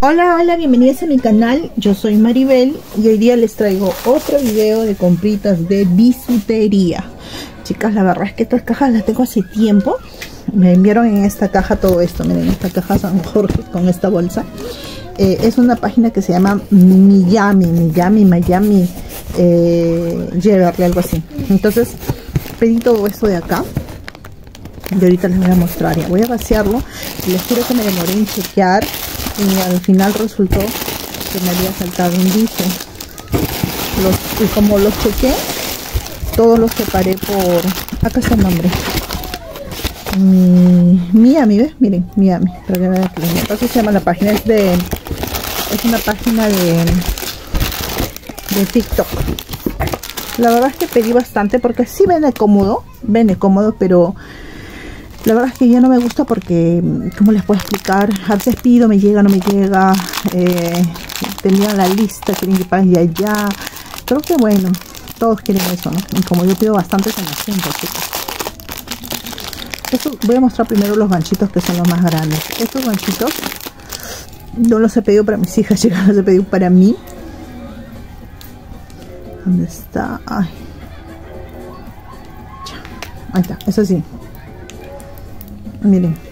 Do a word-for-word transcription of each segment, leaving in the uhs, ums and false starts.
Hola, hola, bienvenidos a mi canal. Yo soy Maribel y hoy día les traigo otro video de compritas de bisutería. Chicas, la verdad es que estas cajas las tengo hace tiempo. Me enviaron en esta caja todo esto. Miren, esta caja San Jorge con esta bolsa. Eh, es una página que se llama Miami, Miami, Miami, eh, Llevarle algo así. Entonces pedí todo esto de acá. Y ahorita les voy a mostrar. Ya voy a vaciarlo. Les juro que me demoré en chequear. Y al final resultó que me había saltado un dice. Los, y como los chequé, todos los separé por... Acá está el nombre. Mi, Miami, ¿ves? Miren, Miami. Para que vean que me pasa, se llama la página. Es de... Es una página de... De TikTok. La verdad es que pedí bastante porque sí vende cómodo. Vende cómodo, pero... La verdad es que ya no me gusta porque, ¿cómo les puedo explicar? A veces pido, me llega, no me llega. Eh, tenían la lista, quieren que pague ya, ya. Creo que bueno, todos quieren eso, ¿no? Y como yo pido bastante, se me siento, chicos. Esto, voy a mostrar primero los ganchitos que son los más grandes. Estos ganchitos no los he pedido para mis hijas, chicas, los he pedido para mí. ¿Dónde está? Ay. Ya. Ahí está, eso sí. Miren,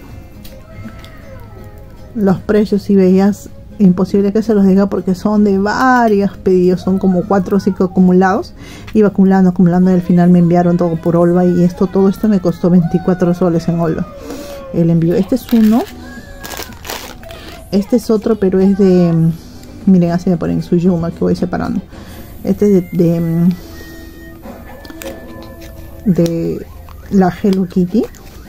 los precios, si veías, imposible que se los diga porque son de varios pedidos, son como cuatro o cinco acumulados. Iba acumulando, acumulando y al final me enviaron todo por Olva y esto, todo esto me costó veinticuatro soles en Olva el envío. Este es uno, este es otro, pero es de, miren, así me ponen su Yuma que voy separando. Este es de, de, de la Hello Kitty.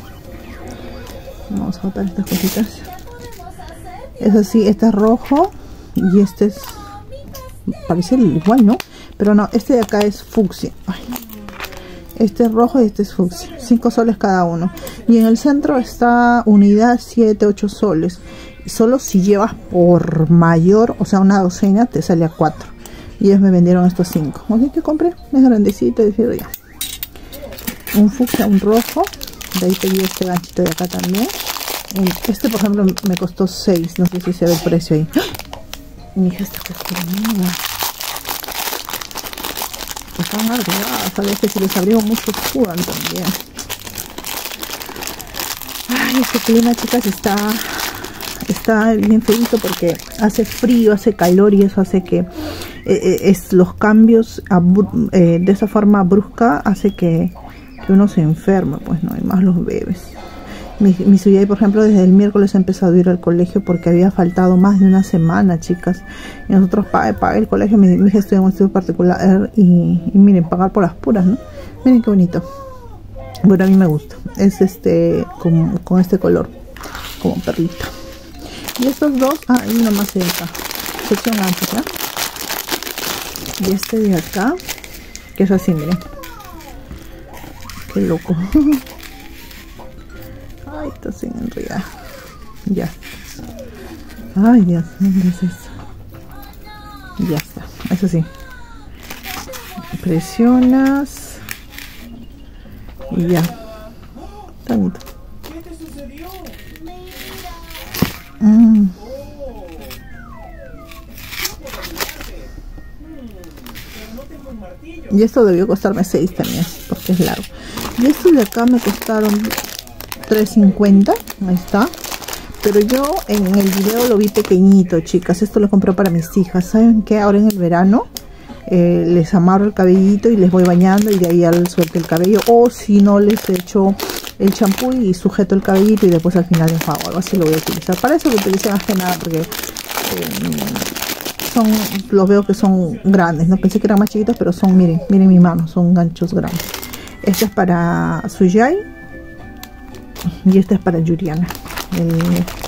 Vamos a botar estas cositas. Es así, este es rojo y este es, parece igual, ¿no? Pero no, este de acá es fucsia. Ay. Este es rojo y este es fucsia. cinco soles cada uno. Y en el centro está unidad siete, ocho soles. Solo si llevas por mayor, o sea, una docena, te sale a cuatro. Y ellos me vendieron estos cinco. Así que compré, es grandecito, decido ya. Un fucsia, un rojo. De ahí pedí este ganchito de acá también. Este, por ejemplo, me costó seis. No sé si se ve el precio ahí. ¡Ah! Mi hija está conmigo. Están agregadas. Sabes que si les abrigo mucho sudan también. Ay, este clima, chicas, está está bien feito porque hace frío, hace calor y eso hace que eh, es los cambios a, eh, de esa forma brusca hace que que uno se enferma, pues no, hay más los bebés. Mi, mi Suyay, por ejemplo, desde el miércoles ha empezado a ir al colegio porque había faltado más de una semana, chicas. Y nosotros pague, pague el colegio. Mi, mi hija estudia en un estudio particular y, y miren, pagar por las puras, ¿no? Miren qué bonito. Bueno, a mí me gusta. Es este, con, con este color, como perlita. Y estos dos, ah, hay uno más de acá. Sección ancha, ¿ya? Y este de acá, que es así, miren. Qué loco. Ay, está sin enredar. Ya. Ay, Dios, ¿dónde es eso? Ya está. Eso sí. Presionas. Y ya. Está bonito. ¿Qué te sucedió? Mm. Y esto debió costarme seis también, porque es largo. Y estos de acá me costaron tres cincuenta. Ahí está. Pero yo en el video lo vi pequeñito, chicas. Esto lo compré para mis hijas. ¿Saben qué? Ahora en el verano eh, les amarro el cabellito y les voy bañando y de ahí al suelto el cabello. O si no, les echo el champú y sujeto el cabellito y después al final enjuago. Algo así lo voy a utilizar. Para eso lo utilicé más que nada porque... Eh, son, los veo que son grandes, no pensé que eran más chiquitos, pero son, miren, miren mi mano, son ganchos grandes. Este es para Suyay y este es para Yuriana. El, el,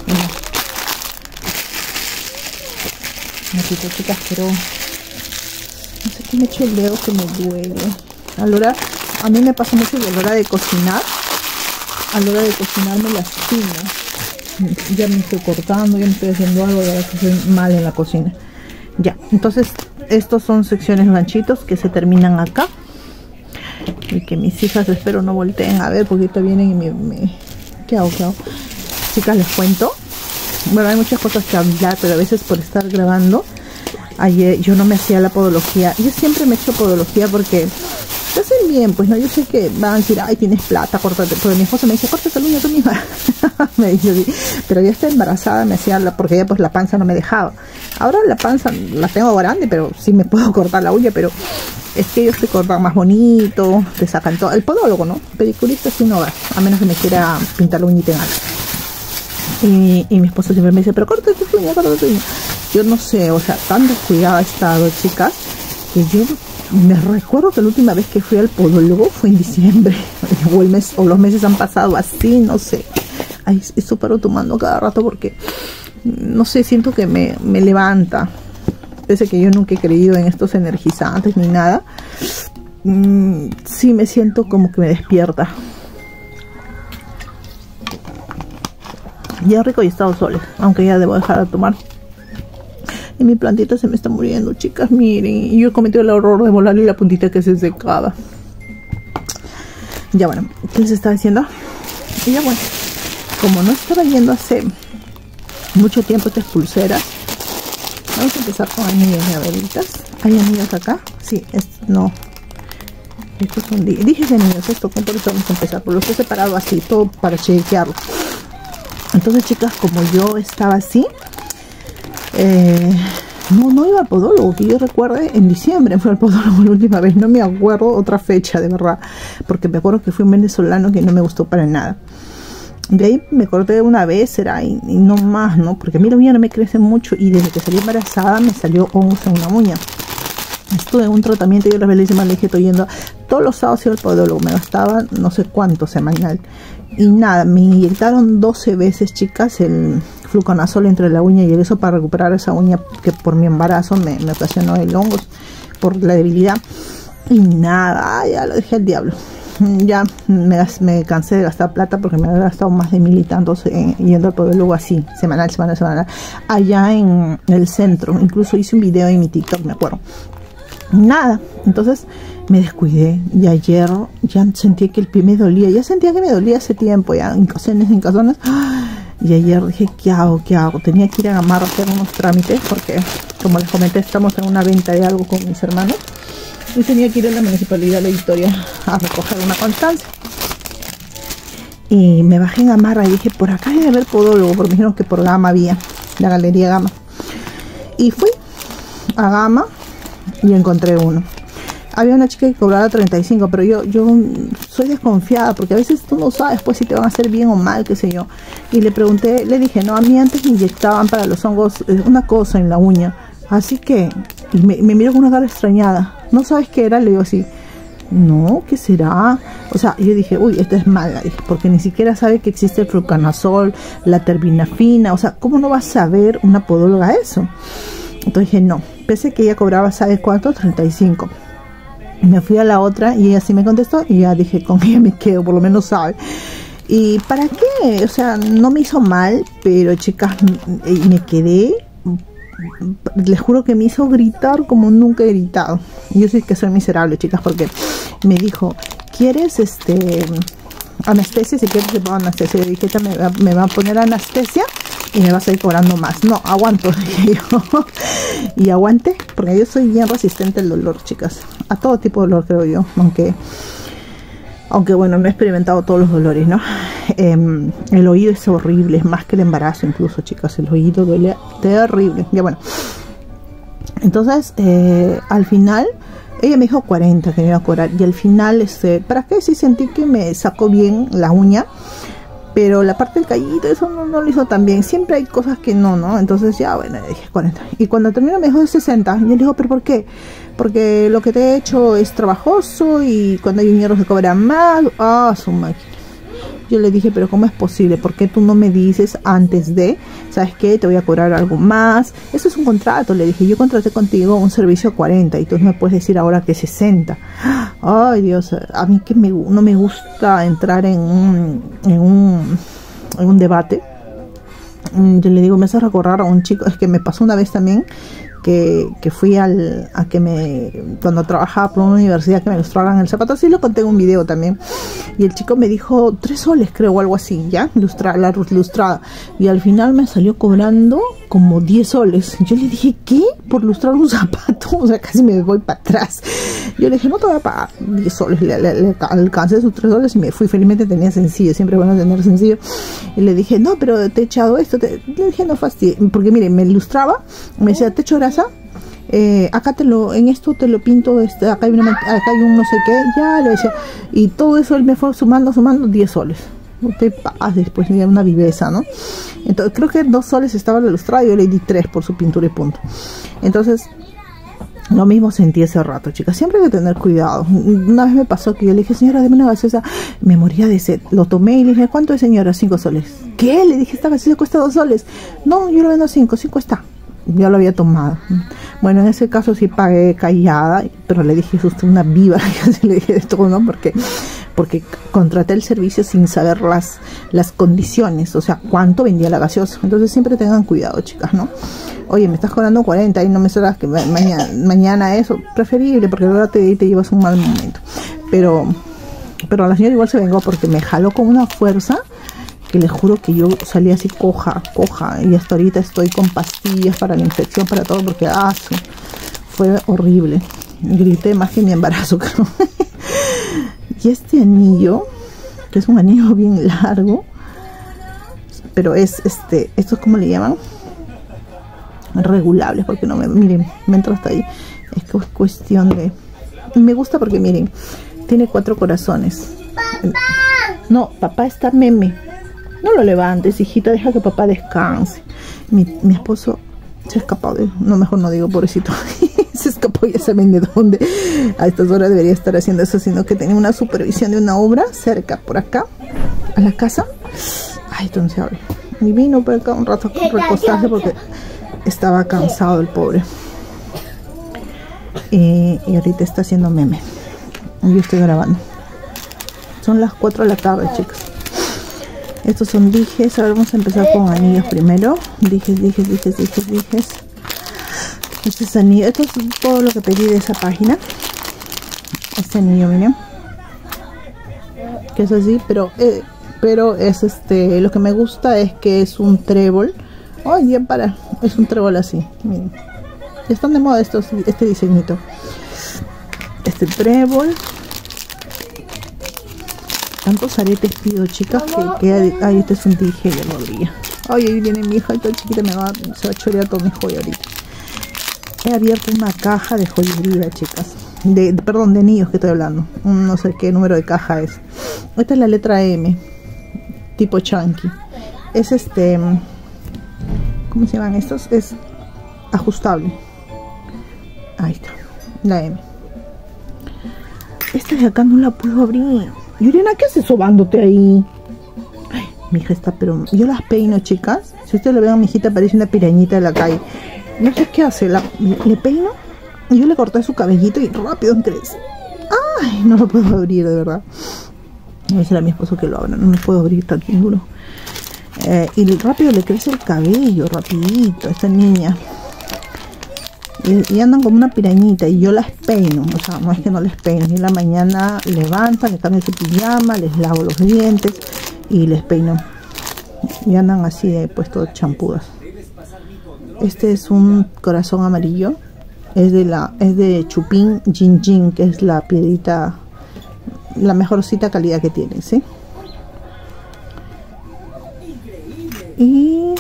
me quito, chicas, pero no sé qué me he hecho el dedo que me duele. A la hora, a mí me pasa mucho que a la hora de cocinar, a la hora de cocinar me lastimo. Ya me estoy cortando, ya me estoy haciendo algo y ahora estoy mal en la cocina. Ya, entonces estos son secciones ganchitos que se terminan acá y que mis hijas espero no volteen a ver porque ahorita vienen y me, me... ¿qué hago? ¿qué hago? Chicas, les cuento bueno, hay muchas cosas que hablar, pero a veces por estar grabando, ayer yo no me hacía la podología. Yo siempre me he hecho podología porque te hacen bien, pues no, yo sé que van a decir, ay, tienes plata, córtate, porque mi esposo me dice, córtate la uña tú misma. Me dice así, pero yo estaba embarazada, me hacía la, porque ya pues la panza no me dejaba. Ahora la panza la tengo grande, pero sí me puedo cortar la uña, pero es que ellos te cortan más bonito, te sacan todo. El podólogo, ¿no? Pedicurista sí no va, a menos que me quiera pintar la uñita en algo. Y, y mi esposo siempre me dice, pero córtate tu uña, córtate tu uña. Yo no sé, o sea, tan descuidada he estado, chicas, que yo me recuerdo que la última vez que fui al podólogo fue en diciembre, o el mes, o los meses han pasado así, no sé. Ay, esto paro tomando cada rato porque, no sé, siento que me, me levanta. Pese que yo nunca he creído en estos energizantes ni nada, mmm, sí me siento como que me despierta. Ya rico y estado soles, aunque ya debo dejar de tomar. Y mi plantita se me está muriendo, chicas, miren. Y yo he cometido el error de volarle la puntita que se secaba. Ya bueno, ¿qué les estaba diciendo? Y ya bueno, como no estaba yendo hace mucho tiempo estas pulseras, vamos a empezar con anillos de abelitas. ¿Hay anillos acá? Sí, es, no. Estos son, dije anillos, esto, por eso vamos a empezar. Por los he separado así, todo para chequearlo. Entonces, chicas, como yo estaba así, eh, no, no iba al podólogo, que yo recuerde, en diciembre fue al podólogo la última vez, no me acuerdo otra fecha, de verdad, porque me acuerdo que fue un venezolano que no me gustó para nada. De ahí me corté una vez, será, y, y no más, ¿no? Porque a mí la uña no me crece mucho y desde que salí embarazada me salió once en una uña. Estuve en un tratamiento y yo la bellísima le dije, estoy yendo todos los sábados al podólogo, me gastaba no sé cuánto semanal. Y nada, me inyectaron doce veces, chicas, el fluconazol entre la uña y el eso para recuperar esa uña que por mi embarazo me, me ocasionó el hongos por la debilidad. Y nada, ya lo dejé al diablo. Ya me, me cansé de gastar plata porque me había gastado más de mil y tantos eh, yendo al podólogo así, semanal, semanal, semanal, allá en el centro. Incluso hice un video en mi TikTok, me acuerdo. Nada, entonces me descuidé y ayer ya sentí que el pie me dolía, ya sentía que me dolía hace tiempo, ya hincazones, hincazones, y ayer dije, ¿qué hago? ¿Qué hago? Tenía que ir a Gamarra a hacer unos trámites porque, como les comenté, estamos en una venta de algo con mis hermanos y tenía que ir a la Municipalidad de Victoria a recoger una constancia. Y me bajé en Gamarra y dije, por acá debe haber podólogo, porque me dijeron que por Gama había, la Galería Gama. Y fui a Gama y encontré uno. Había una chica que cobraba treinta y cinco, pero yo yo soy desconfiada porque a veces tú no sabes pues si te van a hacer bien o mal, qué sé yo. Y le pregunté, le dije, no, a mí antes me inyectaban para los hongos una cosa en la uña, así que, y me, me miró con una cara extrañada, ¿no sabes qué era? Le digo así, no, ¿qué será? O sea, yo dije, uy, esta es mala, porque ni siquiera sabe que existe el fluconazol, la terbinafina, o sea, ¿cómo no va a saber una podóloga eso? Entonces dije, no, pese que ella cobraba, ¿sabes cuánto? treinta y cinco. Me fui a la otra y ella sí me contestó y ya dije, con ella me quedo, por lo menos sabe. ¿Y para qué? O sea, no me hizo mal, pero chicas, me quedé, les juro que me hizo gritar como nunca he gritado. Yo sí que soy miserable, chicas, porque me dijo, ¿quieres este anestesia? Si quieres te pongo anestesia. Yo dije, me va, me va a poner anestesia y me vas a ir cobrando más. No, aguanto, dije yo. Y aguante, porque yo soy bien resistente al dolor, chicas, a todo tipo de dolor, creo yo, aunque aunque bueno, no he experimentado todos los dolores, ¿no? Eh, el oído es horrible, es más que el embarazo incluso, chicas, el oído duele terrible. Ya bueno, entonces eh, al final ella me dijo cuarenta que me iba a cobrar, y al final este, ¿para qué? Sí sentí que me sacó bien la uña, pero la parte del callito, eso no, no lo hizo tan bien. Siempre hay cosas que no, ¿no? Entonces ya, bueno, le dije cuarenta. Y cuando terminó me dijo de sesenta. Y yo le digo, ¿pero por qué? Porque lo que te he hecho es trabajoso y cuando hay un hierro se cobra más. Ah, su máquina. Yo le dije, pero ¿cómo es posible? ¿Por qué tú no me dices antes de, ¿sabes qué? Te voy a cobrar algo más. Eso es un contrato. Le dije, yo contraté contigo un servicio a cuarenta y tú me puedes decir ahora que sesenta. Ay, Dios, a mí que me, no me gusta entrar en un, en un, en un debate. Yo le digo, me hace recordar a un chico, es que me pasó una vez también, que, que fui al, a que me, cuando trabajaba por una universidad, que me ilustraran el zapato, así lo conté en un video también, y el chico me dijo tres soles creo, o algo así, ya, ilustra, la ilustrada, y al final me salió cobrando como diez soles. Yo le dije, ¿qué? ¿Por ilustrar un zapato? O sea, casi me voy para atrás. Yo le dije, no te voy a pagar diez soles, le, le, le alcancé sus tres soles y me fui. Felizmente tenía sencillo, siempre bueno tener sencillo, y le dije, no, pero te he echado esto, te... le dije, no fastidies, porque miren, me ilustraba, me decía, te echo grasa, eh, acá te lo, en esto te lo pinto, este, acá hay una, acá hay un no sé qué, ya le decía, y todo eso él me fue sumando, sumando diez soles. No te pagas, después me dio una viveza, ¿no? Entonces creo que dos soles estaba la ilustrada y yo le di tres por su pintura y punto. Entonces lo mismo sentí ese rato, chicas. Siempre hay que tener cuidado. Una vez me pasó que yo le dije, señora, deme una gaseosa. Me moría de sed. Lo tomé y le dije, ¿cuánto es, señora? Cinco soles. ¿Qué? Le dije, esta gaseosa cuesta dos soles. No, yo lo vendo cinco. Cinco está. Yo lo había tomado. Bueno, en ese caso sí pagué callada, pero le dije, es usted una viva. Le dije de todo, ¿no? Porque, porque contraté el servicio sin saber las, las condiciones, o sea, cuánto vendía la gaseosa. Entonces siempre tengan cuidado, chicas, ¿no? Oye, me estás cobrando cuarenta y no me serás que ma mañana, mañana eso, preferible, porque ahora te, te llevas un mal momento. Pero, pero la señora igual se vengó porque me jaló con una fuerza que les juro que yo salí así coja, coja, y hasta ahorita estoy con pastillas para la infección, para todo, porque ah, sí, fue horrible. Grité más que mi embarazo, creo. Y este anillo, que es un anillo bien largo, pero es este, esto es como le llaman, regulables, porque no me, miren, me entro hasta ahí. Es que es cuestión de, me gusta porque miren, tiene cuatro corazones. ¡Papá! No, papá está meme. No lo levantes, hijita, deja que papá descanse. Mi, mi esposo se ha escapado de... No, mejor no digo, pobrecito. Se escapó, ya saben de dónde. A estas horas debería estar haciendo eso, sino que tenía una supervisión de una obra cerca, por acá, a la casa. Ay, entonces abre. Y vino por acá un rato a recostarse porque estaba cansado el pobre. Y, y ahorita está haciendo meme. Yo estoy grabando. Son las cuatro de la tarde, chicas. Estos son dijes. Ahora vamos a empezar con anillos primero. Dijes, dijes, dijes, dijes, dijes. Este es anillo. Esto es todo lo que pedí de esa página. Este anillo, miren. Que es así, pero eh, pero es este. Lo que me gusta es que es un trébol. Ay, ya para. Es un trébol así. Miren. Están de moda estos, este diseñito. Este trébol. Tantos aretes pido, chicas, que, que ay, este es un dije, ya lo abría. Ay, ahí viene mi hija, esta chiquita me va, se va a chorear todo mi joya ahorita. He abierto una caja de joyería, chicas. De, de, perdón, de anillos que estoy hablando. No sé qué número de caja es. Esta es la letra M, tipo chunky. Es este, ¿cómo se llaman estos? Es ajustable. Ahí está, la M. Esta de acá no la puedo abrir. Yurina, ¿qué haces sobándote ahí? Ay, mi hija está, pero yo las peino, chicas. Si ustedes lo ven, mi hijita parece una pirañita de la calle. No sé qué hace, la, le peino y yo le corté su cabellito y rápido crece. Ay, no lo puedo abrir, de verdad. Voy a decirle a mi esposo que lo abra, no lo puedo abrir tan duro. Eh, y rápido le crece el cabello, rapidito, esta niña. Y, y andan como una pirañita y yo las peino, o sea, no es que no les peino. Y en la mañana levantan, les cambio su pijama, les lavo los dientes y les peino. Y andan así de puesto champudas. Este es un corazón amarillo. Es de la es de Chupín Jin Jin, que es la piedrita, la mejorcita calidad que tiene, ¿sí? Y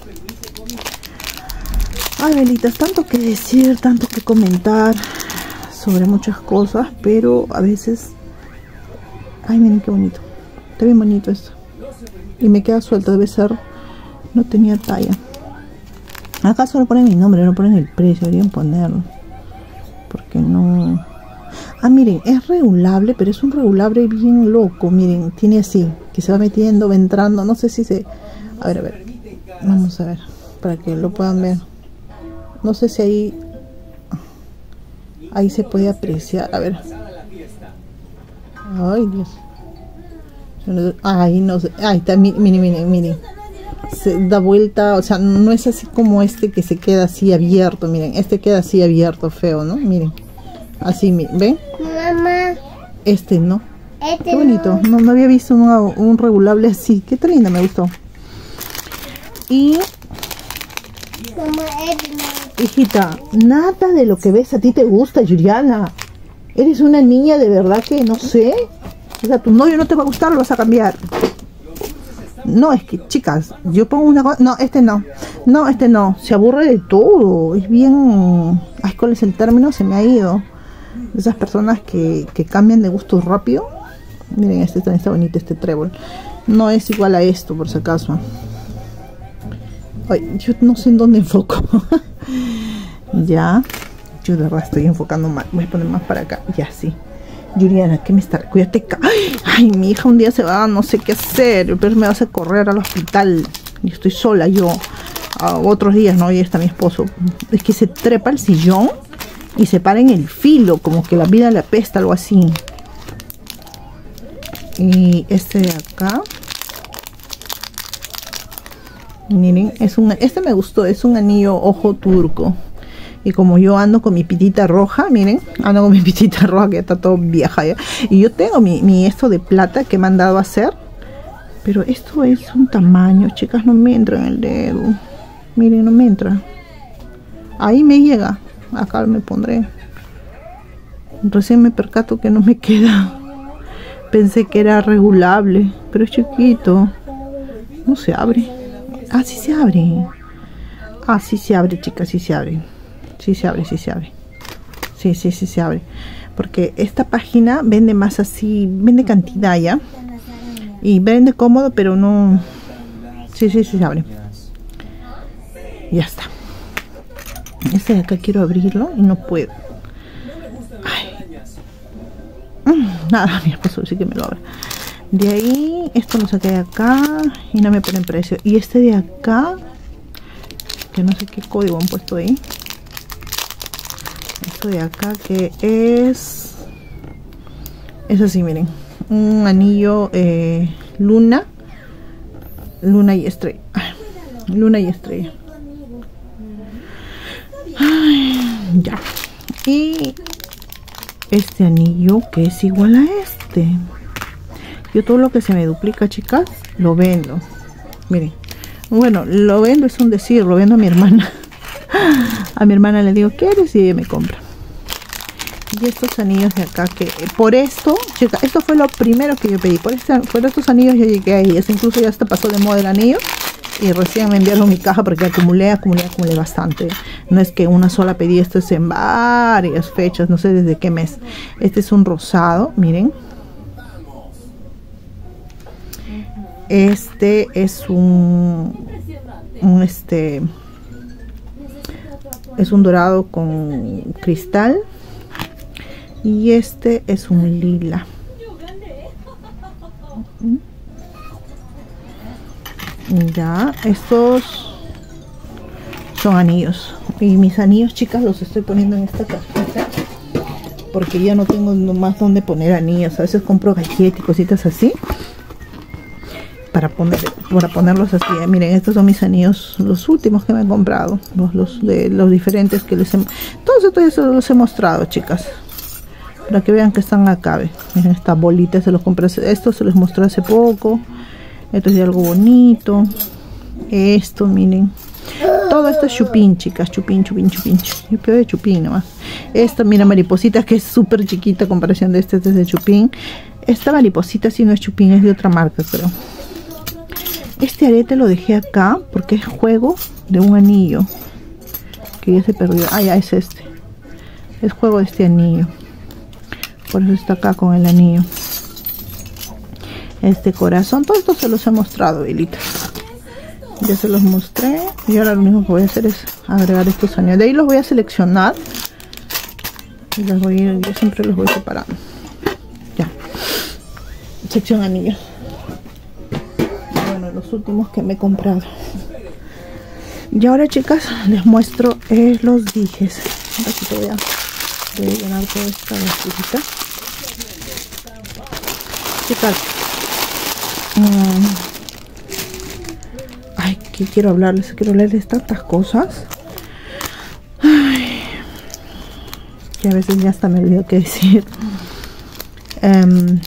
ay, velitas, tanto que decir, tanto que comentar sobre muchas cosas, pero a veces, ay, miren qué bonito, está bien bonito esto, y me queda suelto, debe ser, no tenía talla. Acá solo ponen mi nombre, no ponen el precio, deberían ponerlo, porque no. Ah, miren, es regulable, pero es un regulable bien loco. Miren, tiene así, que se va metiendo, va entrando, no sé si se, a ver, a ver, vamos a ver, para que lo puedan ver. No sé si ahí ahí se puede apreciar, a ver. Ay, Dios. Ay, no sé. Ahí está, miren, miren, miren. se da vuelta, o sea, no es así como este que se queda así abierto. Miren, este queda así abierto, feo, ¿no? Miren, así, miren, ¿ven? Mamá. Este no. Este Qué bonito, no. no, no había visto un, un regulable así. Qué tan linda, me gustó. Y Mamá, este no. hijita, nada de lo que ves a ti te gusta, Juliana. Eres una niña de verdad que no sé. O sea, tu novio no te va a gustar, lo vas a cambiar. No, es que, chicas, yo pongo una cosa. No, este no. No, este no. Se aburre de todo. Es bien. Ay, ¿cuál es el término? Se me ha ido. Esas personas que, que cambian de gusto rápido. Miren, este también está bonito, este trébol. No es igual a esto, por si acaso. Ay, yo no sé en dónde enfoco. Ya. Yo de verdad estoy enfocando mal. Voy a poner más para acá. Ya, sí. Juliana, ¿qué me está? Cuídate. Ay, ay, mi hija un día se va, no sé qué hacer. Pero me vas a correr al hospital. Y estoy sola yo. Uh, otros días, ¿no? Y está mi esposo. Es que se trepa al sillón y se para en el filo. Como que la vida le apesta, algo así. Y este de acá. Miren, es un, este me gustó. Es un anillo ojo turco. Y como yo ando con mi pitita roja, miren, ando con mi pitita roja que ya está todo vieja ya. Y yo tengo mi, mi esto de plata que me han dado a hacer. Pero esto es un tamaño, chicas, no me entra en el dedo. Miren, no me entra. Ahí me llega. Acá me pondré. Recién me percato que no me queda. Pensé que era regulable, pero es chiquito. No se abre. Ah, sí se abre. Ah, sí se abre, chicas, sí se abre. Sí se abre, sí se abre. Sí, sí, sí se abre. Porque esta página vende más así, vende cantidad ya. Y vende cómodo, pero no... Sí, sí, sí se abre. Ya está. Este de acá quiero abrirlo y no puedo. Ay. Nada, mi esposo sí que me lo abre. De ahí, esto lo saqué de acá y no me ponen precio. Y este de acá, que no sé qué código han puesto ahí. Esto de acá que es es así, miren, un anillo eh, luna luna y estrella. Luna y estrella. Ay, ya. Y este anillo que es igual a este. Yo todo lo que se me duplica, chicas, lo vendo. Miren, bueno, lo vendo es un decir, lo vendo a mi hermana. A mi hermana le digo, ¿quieres? Y ella me compra. Y estos anillos de acá, que por esto, chica, esto fue lo primero que yo pedí. Por, este, por estos anillos yo llegué a ellas. Incluso ya hasta pasó de moda el anillo. Y recién me enviaron mi caja porque acumulé, acumulé, acumulé bastante. No es que una sola pedí, esto es en varias fechas, no sé desde qué mes. Este es un rosado, miren. Este es un, un este... es un dorado con cristal. Y este es un lila. Ya, estos son anillos. Y mis anillos, chicas, los estoy poniendo en esta cajita. Porque ya no tengo más donde poner anillos. A veces compro galletas y cositas así. Para, poner, para ponerlos así. Miren, estos son mis anillos, los últimos que me he comprado. Los, los de los diferentes que les he... Todos estos los he mostrado, chicas. Para que vean que están acá. Miren, estas bolitas se los compré. Estos se los mostré hace poco. Esto es de algo bonito. Esto, miren. Todo esto es chupín, chicas. Chupín, chupín, chupín. Yo quiero de chupín nomás. Esta, mira, mariposita, que es súper chiquita a comparación de este. Este es de chupín. Esta mariposita sí no es chupín, es de otra marca, creo. Este arete lo dejé acá porque es juego de un anillo que ya se perdió. Ah, ya es este. Es juego de este anillo. Por eso está acá con el anillo. Este corazón. Todo esto se los he mostrado, Vilita. Ya se los mostré. Y ahora lo único que voy a hacer es agregar estos anillos. De ahí los voy a seleccionar. Y los voy a ir, yo siempre los voy separando. Ya. Sección anillos. Bueno, los últimos que me he comprado. Y ahora, chicas, les muestro eh, los dijes. Aquí te voy a, voy a llenar toda esta vasijita. Chicas, mm, ay, que quiero hablarles, quiero leerles tantas cosas. Ay, que a veces ya hasta me olvido qué decir. Um,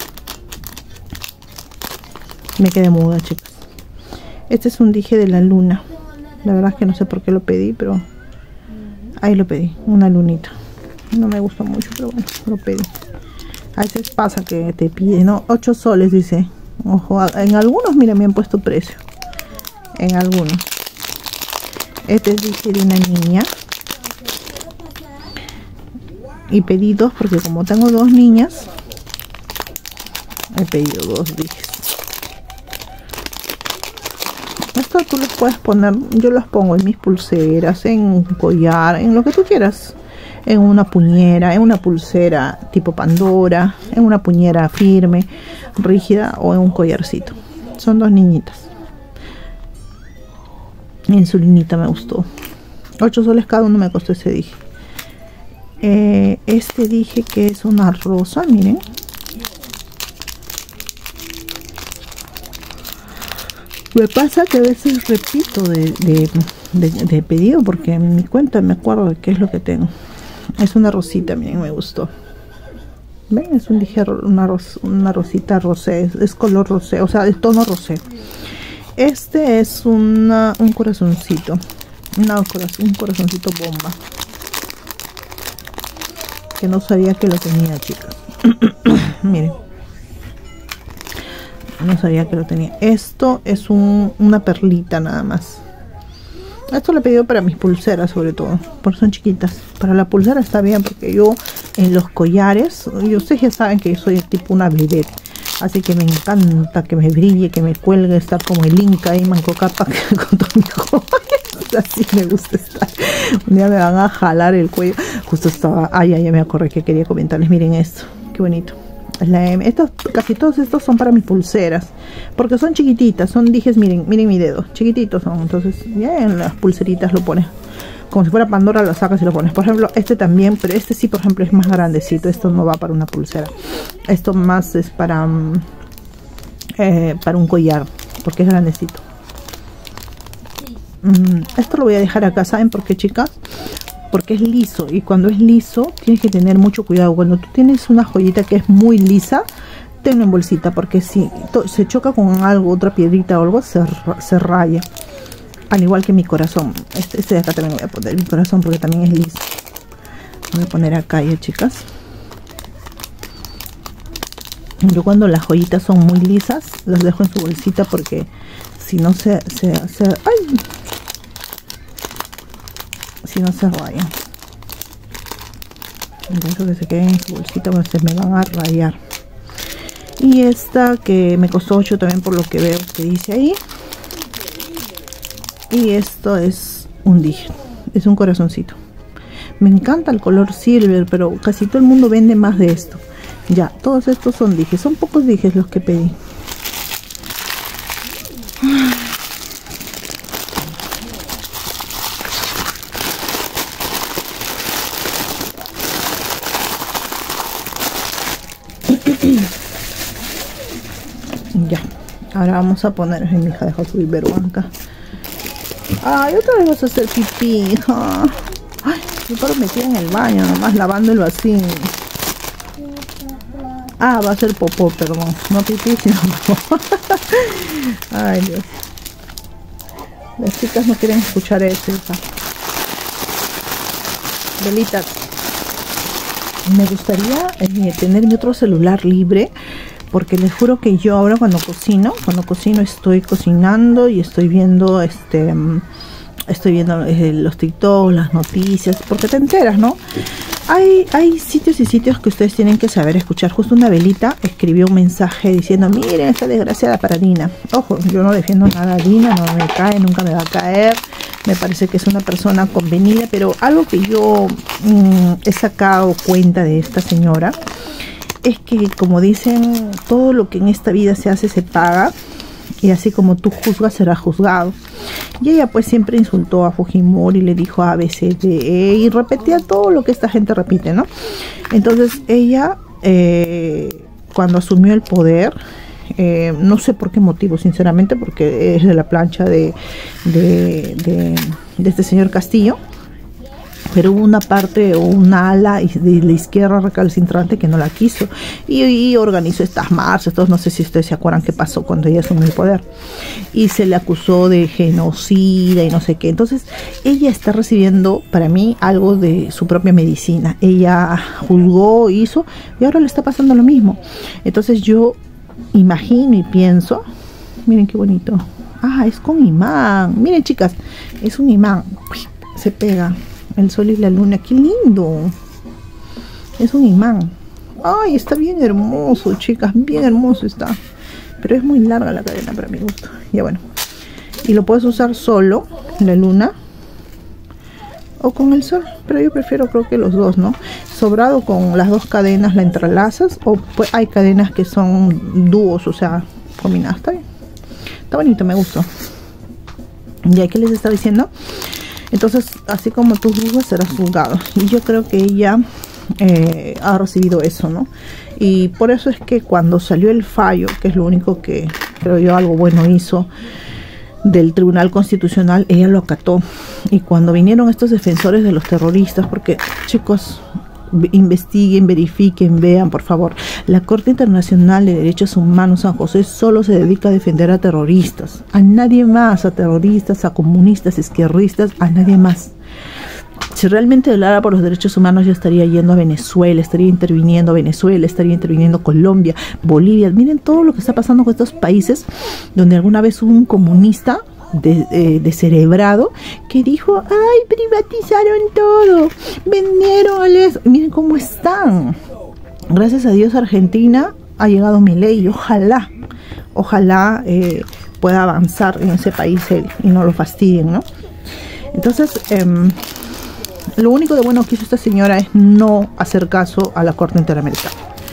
me quedé muda, chicas. Este es un dije de la luna. La verdad es que no sé por qué lo pedí, pero ahí lo pedí, una lunita. No me gustó mucho, pero bueno, lo pedí. A veces pasa que te pide, ¿no? ocho soles, dice. Ojo, en algunos, miren, me han puesto precio. En algunos. Este es dije de una niña. Y pedí dos porque como tengo dos niñas, he pedido dos dijes. Esto tú los puedes poner, yo los pongo en mis pulseras, en un collar, en lo que tú quieras. En una puñera, en una pulsera tipo Pandora, en una puñera firme, rígida o en un collarcito. Son dos niñitas. En su linita me gustó. ocho soles cada uno me costó ese dije. Eh, este dije que es una rosa, miren. Me pasa que a veces repito de, de, de, de pedido porque en mi cuenta me acuerdo de qué es lo que tengo. Es una rosita, miren, me gustó. ¿Ven? Es un dije, una, ros, una rosita rosé, es, es color rosé, o sea, es tono rosé. Este es una, un corazoncito, una, un corazoncito bomba. Que no sabía que lo tenía, chicas. Miren. No sabía que lo tenía. Esto es un, una perlita nada más. Esto lo he pedido para mis pulseras sobre todo, porque son chiquitas. Para la pulsera está bien, porque yo en los collares, y ustedes ya saben que yo soy tipo una vedette, así que me encanta que me brille, que me cuelgue, estar como el Inca y Manco Cápac con todos mis joyas. Así me gusta estar. Un día me van a jalar el cuello. Justo estaba, ay, ay, ya me acordé que quería comentarles. Miren esto, qué bonito. La M. Estos, casi todos estos son para mis pulseras, porque son chiquititas, son dijes, miren, miren mi dedo, chiquititos son. Entonces ya en las pulseritas lo pones como si fuera Pandora, lo sacas y lo pones. Por ejemplo, este también, pero este sí, por ejemplo, es más grandecito. Esto no va para una pulsera, esto más es para eh, para un collar, porque es grandecito. mm, esto lo voy a dejar acá, ¿saben por qué, chicas? Porque es liso, y cuando es liso tienes que tener mucho cuidado. Cuando tú tienes una joyita que es muy lisa, tenlo en bolsita, porque si se choca con algo, otra piedrita o algo, se, se raya. Al igual que mi corazón. Este, este de acá también voy a poner mi corazón porque también es liso. Voy a poner acá ya, chicas. Yo cuando las joyitas son muy lisas, las dejo en su bolsita, porque si no se... se, se ¡ay! Si no se rayan. Entonces que se queden en su bolsita, pues se me van a rayar. Y esta que me costó ocho también, por lo que veo que dice ahí. Y esto es un dije, es un corazoncito. Me encanta el color silver, pero casi todo el mundo vende más de esto. Ya, todos estos son dijes, son pocos dijes los que pedí. Ya, ahora vamos a poner, ay, mi hija dejó subir verbanca. Ay, otra vez vas a hacer pipí, hija. Ay, yo paro metida en el baño, nomás lavando el vacío. Ah, va a ser popó, perdón. No pipí, sino popó. Ay, Dios. Las chicas no quieren escuchar eso, hija. Velita, me gustaría eh, tener mi otro celular libre, porque les juro que yo ahora cuando cocino, cuando cocino estoy cocinando y estoy viendo este, estoy viendo eh, los TikTok, las noticias, porque te enteras, ¿no? Hay, hay sitios y sitios que ustedes tienen que saber escuchar. Justo una velita escribió un mensaje diciendo, miren esta desgraciada para Dina. Ojo, yo no defiendo nada a Dina, no me cae, nunca me va a caer. Me parece que es una persona convenida, pero algo que yo mmm, he sacado cuenta de esta señora es que, como dicen, todo lo que en esta vida se hace se paga, y así como tú juzgas será juzgado. Y ella pues siempre insultó a Fujimori, le dijo A, B, C, D, E, y repetía todo lo que esta gente repite, ¿no? Entonces ella, eh, cuando asumió el poder, Eh, no sé por qué motivo, sinceramente, porque es de la plancha de, de, de, de este señor Castillo. Pero hubo una parte o una ala de la izquierda recalcitrante que no la quiso y, y organizó estas marchas. Todos, no sé si ustedes se acuerdan qué pasó cuando ella asumió el poder y se le acusó de genocida y no sé qué. Entonces ella está recibiendo, para mí, algo de su propia medicina. Ella juzgó, hizo y ahora le está pasando lo mismo. Entonces yo imagino y pienso, miren qué bonito, ah, es con imán, miren chicas, es un imán, uy, se pega el sol y la luna, qué lindo, es un imán. Ay, está bien hermoso, chicas, bien hermoso está, pero es muy larga la cadena para mi gusto. Ya bueno, y lo puedes usar solo, la luna o con el sol, pero yo prefiero, creo que los dos, ¿no? Sobrado, con las dos cadenas la entrelazas, o pues hay cadenas que son dúos, o sea, combinadas. Está bien, está bonito, me gustó. ¿Y qué les está diciendo? Entonces, así como tú juzgas, serás juzgado. Y yo creo que ella eh, ha recibido eso, ¿no? Y por eso es que cuando salió el fallo, que es lo único que creo yo algo bueno hizo, del Tribunal Constitucional, ella lo acató. Y cuando vinieron estos defensores de los terroristas, porque chicos, investiguen, verifiquen, vean por favor, la Corte Internacional de Derechos Humanos San José solo se dedica a defender a terroristas, a nadie más, a terroristas, a comunistas, izquierdistas, a nadie más. Si realmente hablara por los derechos humanos, ya estaría yendo a Venezuela, estaría interviniendo a Venezuela, estaría interviniendo Colombia, Bolivia. Miren todo lo que está pasando con estos países donde alguna vez hubo un comunista de, eh, descerebrado que dijo, ay, privatizaron todo, vendieron eso. Miren cómo están. Gracias a Dios Argentina ha llegado Milei y ojalá, ojalá eh, pueda avanzar en ese país él y no lo fastidien, ¿no? Entonces, eh, lo único de bueno que hizo esta señora es no hacer caso a la Corte Interamericana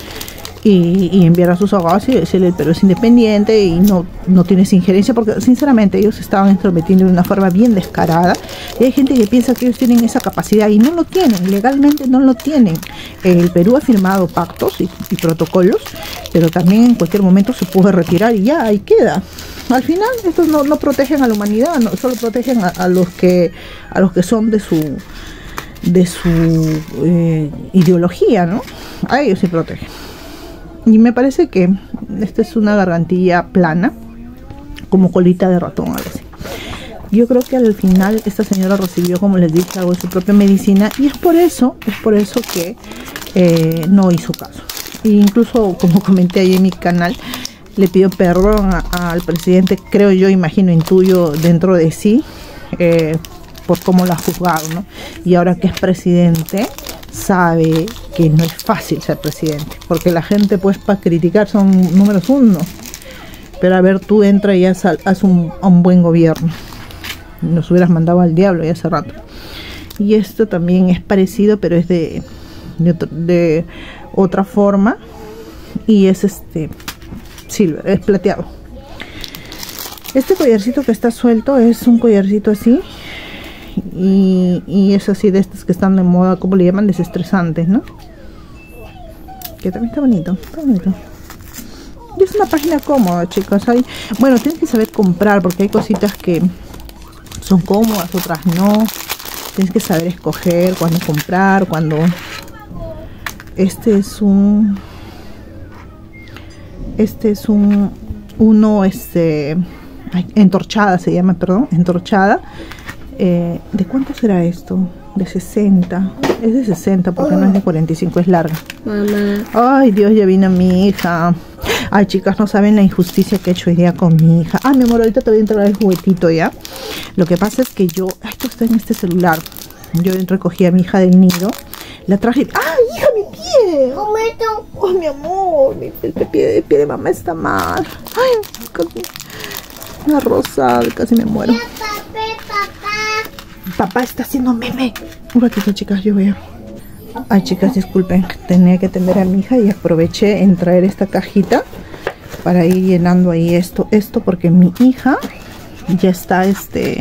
y, y enviar a sus abogados y decirle, pero es independiente y no, no tienes injerencia, porque sinceramente ellos estaban entrometiendo de una forma bien descarada. Y hay gente que piensa que ellos tienen esa capacidad y no lo tienen, legalmente no lo tienen. El Perú ha firmado pactos y, y protocolos, pero también en cualquier momento se puede retirar y ya, ahí queda. Al final estos no, no protegen a la humanidad, no, solo protegen a, a los que a los que son de su de su eh, ideología, ¿no? A ellos sí protegen. Y me parece que esta es una gargantilla plana, como colita de ratón, algo así. Yo creo que al final esta señora recibió, como les dije, algo de su propia medicina, y es por eso, es por eso que eh, no hizo caso. E incluso, como comenté ahí en mi canal, le pidió perdón a, a, al presidente, creo yo, imagino, intuyo dentro de sí, eh, por cómo lo ha juzgado, ¿no? Y ahora que es presidente, sabe que no es fácil ser presidente, porque la gente, pues, para criticar son números uno. Pero a ver, tú entra y haz, haz un, un buen gobierno. Nos hubieras mandado al diablo ya hace rato. Y esto también es parecido, pero es de, de, otro, de otra forma. Y es este silver, es plateado. Este collarcito que está suelto es un collarcito así. Y, y es así de estos que están de moda, como le llaman, desestresantes, ¿no? Que también está bonito, está bonito. Y es una página cómoda, chicos. Hay, bueno, tienes que saber comprar, porque hay cositas que son cómodas, otras no. Tienes que saber escoger cuándo comprar, cuándo. Este es un este es un uno este ay, entorchada se llama, perdón, entorchada. Eh, ¿de cuánto será esto? De sesenta. Es de sesenta porque no es de cuarenta y cinco, es larga. Mamá. Ay, Dios, ya vino mi hija. Ay, chicas, no saben la injusticia que he hecho hoy día con mi hija. Ah, mi amor, ahorita te voy a entrar el juguetito, ¿ya? Lo que pasa es que yo... Ay, esto está en este celular. Yo recogí a mi hija del nido. La traje... ¡Ay, hija, mi pie! ¿Cómo esto? Oh, mi amor, mi, el pie, el pie de mamá está mal. Ay, casi... Una rosada, casi me muero. Papá está haciendo meme. Un ratito, chicas, yo veo. Ay, chicas, disculpen, tenía que atender a mi hija y aproveché en traer esta cajita para ir llenando ahí esto, esto porque mi hija ya está este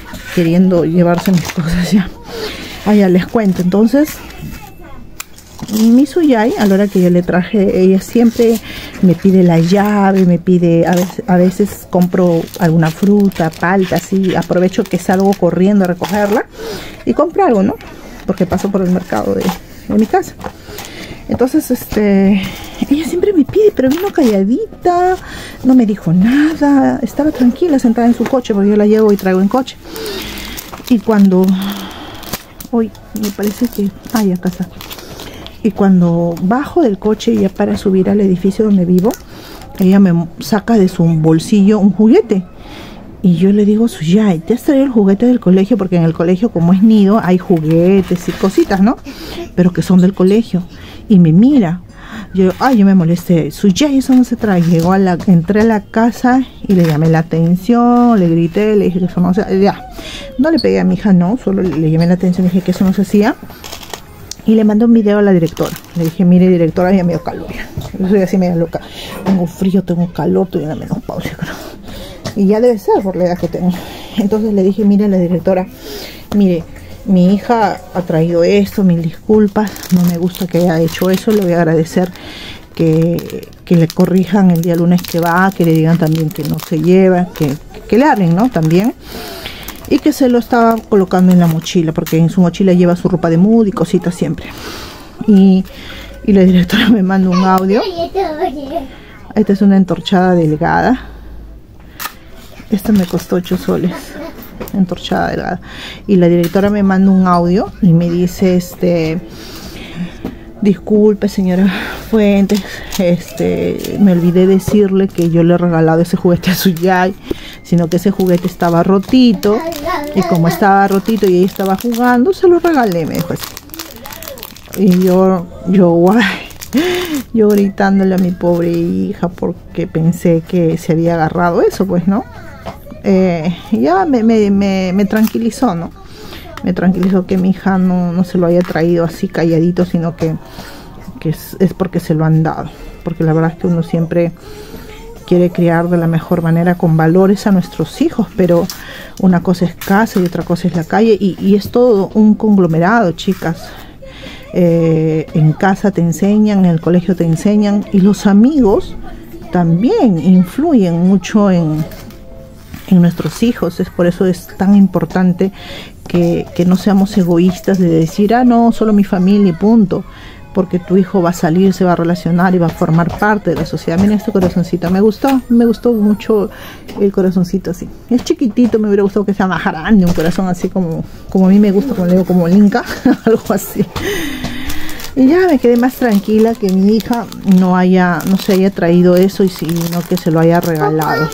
queriendo llevarse mis cosas ya. Ah, ya les cuento. Entonces, mi Suyai, a la hora que yo le traje, ella siempre me pide la llave, me pide, a veces, a veces compro alguna fruta, palta, así, aprovecho que salgo corriendo a recogerla y compro algo, ¿no? Porque paso por el mercado de, de mi casa. Entonces, este, ella siempre me pide, pero vino calladita, no me dijo nada, estaba tranquila sentada en su coche, porque yo la llevo y traigo en coche. Y cuando, hoy me parece que, ay, acá está. Y cuando bajo del coche ya para subir al edificio donde vivo, ella me saca de su bolsillo un juguete. Y yo le digo, Suyai, ¿te has traído el juguete del colegio? Porque en el colegio, como es nido, hay juguetes y cositas, ¿no? Pero que son del colegio. Y me mira. Yo, ay, yo me molesté. Suyai, eso no se trae. Llegó a la, entré a la casa y le llamé la atención, le grité, le dije que eso no se hacía. Ya. No le pegué a mi hija, no, solo le llamé la atención, le dije que eso no se hacía. Y le mandé un video a la directora. Le dije, mire, directora, ya me dio calor. Yo soy así media loca. Tengo frío, tengo calor, estoy en la menopausia, creo. Y ya debe ser por la edad que tengo. Entonces le dije, mire, la directora, mire, mi hija ha traído esto, mil disculpas, no me gusta que haya hecho eso, le voy a agradecer que, que le corrijan el día lunes que va, que le digan también que no se lleva, que, que le hablen, ¿no? También. Y que se lo estaba colocando en la mochila, porque en su mochila lleva su ropa de mood y cositas siempre. Y, y la directora me manda un audio. Esta es una entorchada delgada. Esta me costó ocho soles. Entorchada delgada. Y la directora me manda un audio y me dice, este... disculpe, señora Fuentes, este, me olvidé decirle que yo le he regalado ese juguete a Suyai, sino que ese juguete estaba rotito, y como estaba rotito y ella estaba jugando, se lo regalé, me dijo así. Y yo, yo, guay, yo gritándole a mi pobre hija porque pensé que se había agarrado eso, pues, ¿no? Eh, ya me, me, me, me tranquilizó, ¿no? Me tranquilizó que mi hija no, no se lo haya traído así calladito, sino que, que es, es porque se lo han dado. Porque la verdad es que uno siempre quiere criar de la mejor manera, con valores a nuestros hijos, pero una cosa es casa y otra cosa es la calle, y, y es todo un conglomerado, chicas. Eh, en casa te enseñan, en el colegio te enseñan, y los amigos también influyen mucho en, en nuestros hijos. Es por eso es tan importante que, que no seamos egoístas de decir, ah, no, solo mi familia y punto, porque tu hijo va a salir, se va a relacionar y va a formar parte de la sociedad. Miren este corazoncito, me gustó, me gustó mucho el corazoncito así. Es chiquitito, me hubiera gustado que sea más grande, un corazón así como, como a mí me gusta, como le digo, como Linka, algo así. Y ya me quedé más tranquila que mi hija no haya, no se haya traído eso, y sino que se lo haya regalado.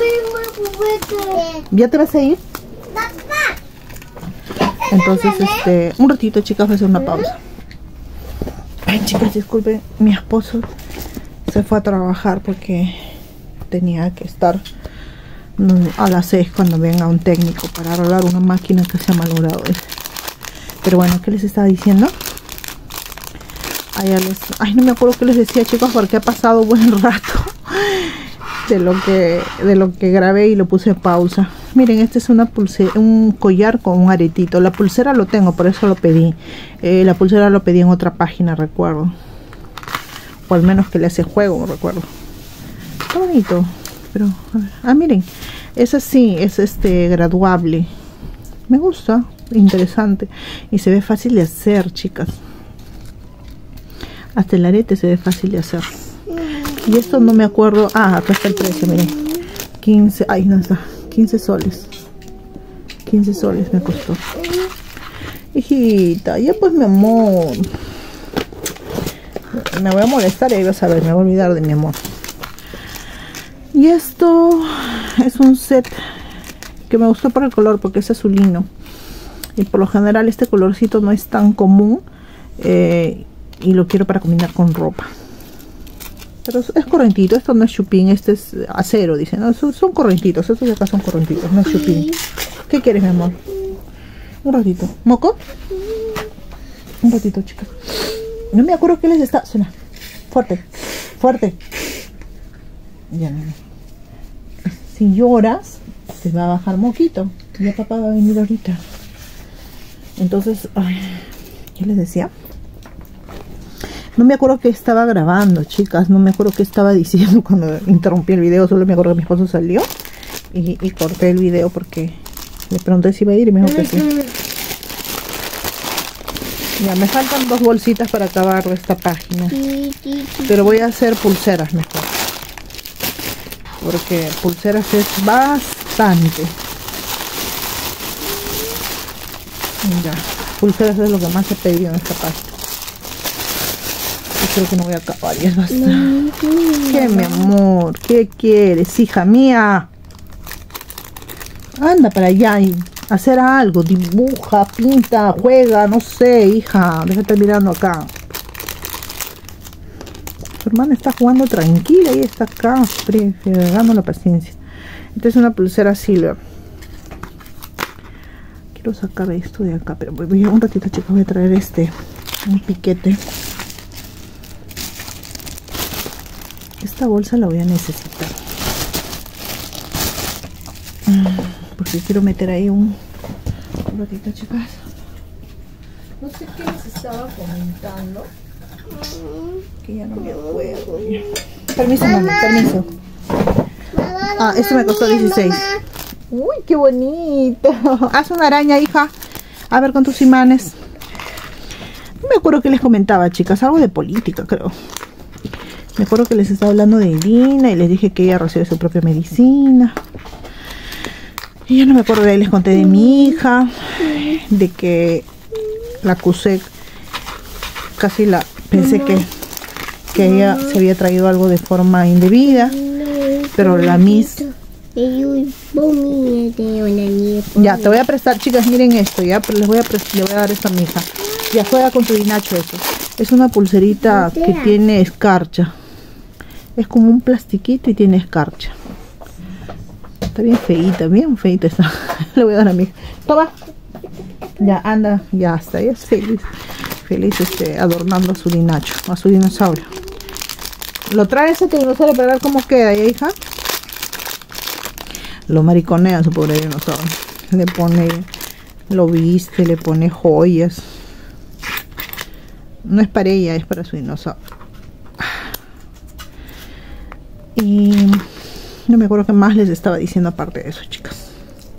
¿Ya te vas a ir? Entonces, este, un ratito, chicas, voy a hacer una pausa. Ay, chicas, disculpen, mi esposo se fue a trabajar porque tenía que estar a las seis cuando venga un técnico para arreglar una máquina que se ha malogrado. Pero bueno, ¿qué les estaba diciendo? Ay, les, ay, no me acuerdo qué les decía, chicos, porque ha pasado buen rato de lo que de lo que grabé y lo puse en pausa. Miren, este es una pulsera, un collar con un aretito. La pulsera lo tengo, por eso lo pedí. Eh, la pulsera lo pedí en otra página, recuerdo. O al menos que le hace juego, recuerdo. Está bonito. Pero, a ver. Ah, miren. Es así, es este graduable. Me gusta, interesante. Y se ve fácil de hacer, chicas. Hasta el arete se ve fácil de hacer. Y esto no me acuerdo. Ah, acá está el precio, miren. quince, ay, no está. quince soles. quince soles me costó. Hijita, ya pues, mi amor. Me voy a molestar y vas a ver, me voy a olvidar de mi amor. Y esto es un set que me gustó por el color, porque es azulino. Y por lo general este colorcito no es tan común. Eh, y lo quiero para combinar con ropa. Pero es correntito, esto no es chupín, este es acero, dicen, no, son, son correntitos, estos de acá son correntitos, no es chupín. ¿Qué quieres, mi amor? Un ratito. ¿Moco? Un ratito, chicas. No me acuerdo qué les está... Suena. Fuerte, fuerte. Ya, no. Si lloras, te va a bajar moquito. Ya papá va a venir ahorita. Entonces, ay, ¿qué les decía? No me acuerdo qué estaba grabando, chicas. No me acuerdo qué estaba diciendo cuando interrumpí el video. Solo me acuerdo que mi esposo salió y, y corté el video porque le pregunté si iba a ir y me dijo que sí. Ya, me faltan dos bolsitas para acabar esta página. Pero voy a hacer pulseras mejor. Porque pulseras es bastante. Ya, pulseras es lo que más he pedido en esta página. Yo creo que no voy a acabar y es bastante. ¿Qué, mi amor? ¿Qué quieres, hija mía? Anda para allá y hacer algo. Dibuja, pinta, juega, no sé, hija. Deja de estar mirando acá. Su hermana está jugando tranquila y está acá, fregando la paciencia. Esta es una pulsera silver. Quiero sacar esto de acá, pero voy a un ratito, chicos. Voy a traer este, un piquete. Esta bolsa la voy a necesitar porque quiero meter ahí un, un ratito, chicas. No sé qué les estaba comentando, que ya no me acuerdo. Permiso, mami, permiso. Ah, esto me costó dieciséis. Uy, qué bonito. Haz una araña, hija. A ver, con tus imanes. No me acuerdo qué les comentaba, chicas. Algo de política, creo. Me acuerdo que les estaba hablando de Dina y les dije que ella recibe su propia medicina. Y ya no me acuerdo, de ahí les conté de mi hija, de que la acusé, casi la pensé que, que ella se había traído algo de forma indebida, pero la Miss... Ya, te voy a prestar, chicas, miren esto, ya, pero les voy a, les voy a dar esto a mi hija. Ya, juega con tu dinacho eso. Es una pulserita que tiene escarcha. Es como un plastiquito y tiene escarcha. Está bien feíta, bien feíta está. Le voy a dar a mi hija. Toma. Ya, anda, ya está. Ella es feliz. Feliz este, adornando a su dinacho, a su dinosaurio. Lo trae ese dinosaurio para ver cómo queda, ¿ya, hija? Lo mariconea a su pobre dinosaurio. Le pone, lo viste, le pone joyas. No es para ella, es para su dinosaurio. Y no me acuerdo qué más les estaba diciendo aparte de eso, chicas.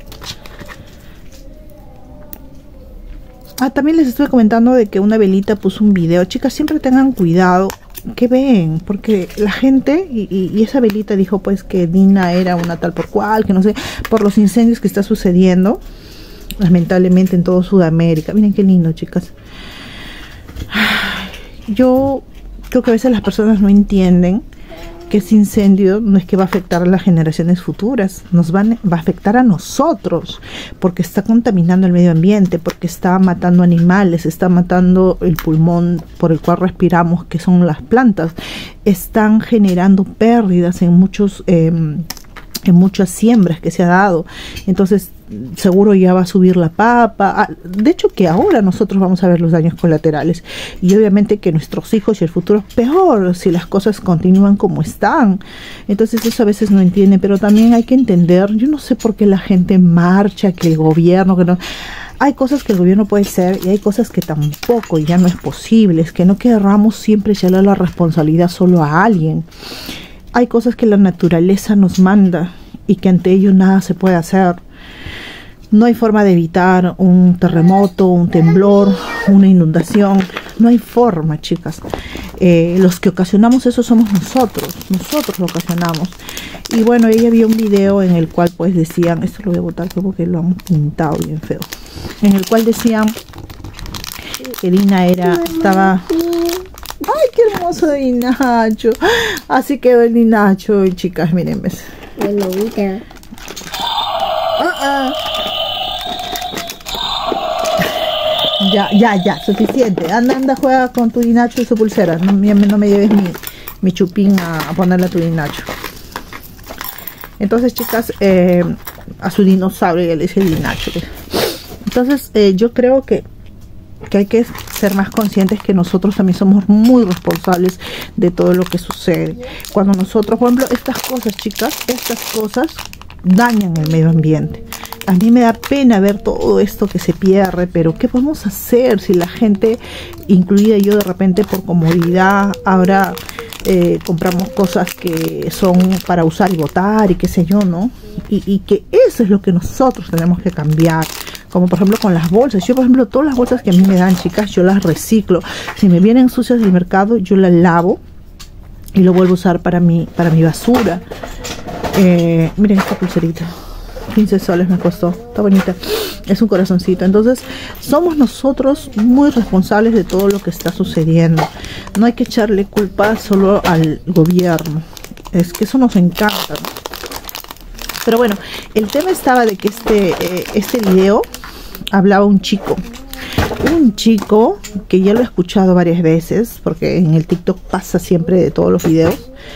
Ah, también les estuve comentando de que una velita puso un video. Chicas, siempre tengan cuidado que ven, porque la gente, y, y, y esa velita dijo pues que Dina era una tal por cual, que no sé, por los incendios que está sucediendo, lamentablemente en todo Sudamérica. Miren qué lindo, chicas. Yo creo que a veces las personas no entienden que ese incendio no es que va a afectar a las generaciones futuras, nos van, va a afectar a nosotros, porque está contaminando el medio ambiente, porque está matando animales, está matando el pulmón por el cual respiramos, que son las plantas, están generando pérdidas en muchos eh, en muchas siembras que se ha dado. Entonces seguro ya va a subir la papa. De hecho que ahora nosotros vamos a ver los daños colaterales y obviamente que nuestros hijos y el futuro es peor si las cosas continúan como están. Entonces eso a veces no entiende, pero también hay que entender, yo no sé por qué la gente marcha, que el gobierno, que no... Hay cosas que el gobierno puede hacer y hay cosas que tampoco, y ya no es posible. Es que no querramos siempre echarle la responsabilidad solo a alguien. Hay cosas que la naturaleza nos manda y que ante ello nada se puede hacer. No hay forma de evitar un terremoto, un temblor, una inundación. No hay forma, chicas. Eh, los que ocasionamos eso somos nosotros. Nosotros lo ocasionamos. Y bueno, ella vio un video en el cual pues decían, esto lo voy a botar porque lo han pintado bien feo, en el cual decían que Dina era, estaba... ¡Ay, qué hermoso Dinacho! Así quedó el Dinacho. Y chicas, miren, ¿ves? Uh -uh. Ya, ya, ya, suficiente. Anda, anda, juega con tu Dinacho y su pulsera. No, no me lleves mi, mi chupín a, a ponerle a tu Dinacho. Entonces, chicas, eh, a su dinosaurio ya le dice Dinacho. Entonces, eh, yo creo que que hay que ser más conscientes que nosotros también somos muy responsables de todo lo que sucede. Cuando nosotros, por ejemplo, estas cosas, chicas, estas cosas dañan el medio ambiente. a mí me da pena ver todo esto que se pierde, pero ¿qué podemos hacer si la gente, incluida yo, de repente por comodidad ahora eh, compramos cosas que son para usar y botar y qué sé yo, ¿no? Y, y que eso es lo que nosotros tenemos que cambiar. Como por ejemplo con las bolsas. Yo por ejemplo todas las bolsas que a mí me dan, chicas, yo las reciclo. Si me vienen sucias del mercado, yo las lavo y lo vuelvo a usar para mi, para mi basura. Eh, miren esta pulserita, quince soles me costó, está bonita, es un corazoncito. Entonces somos nosotros muy responsables de todo lo que está sucediendo. No hay que echarle culpa solo al gobierno, es que eso nos encanta, ¿no? Pero bueno, el tema estaba de que este, eh, este video hablaba un chico. Un chico que ya lo he escuchado varias veces, porque en el TikTok pasa siempre de todos los videos.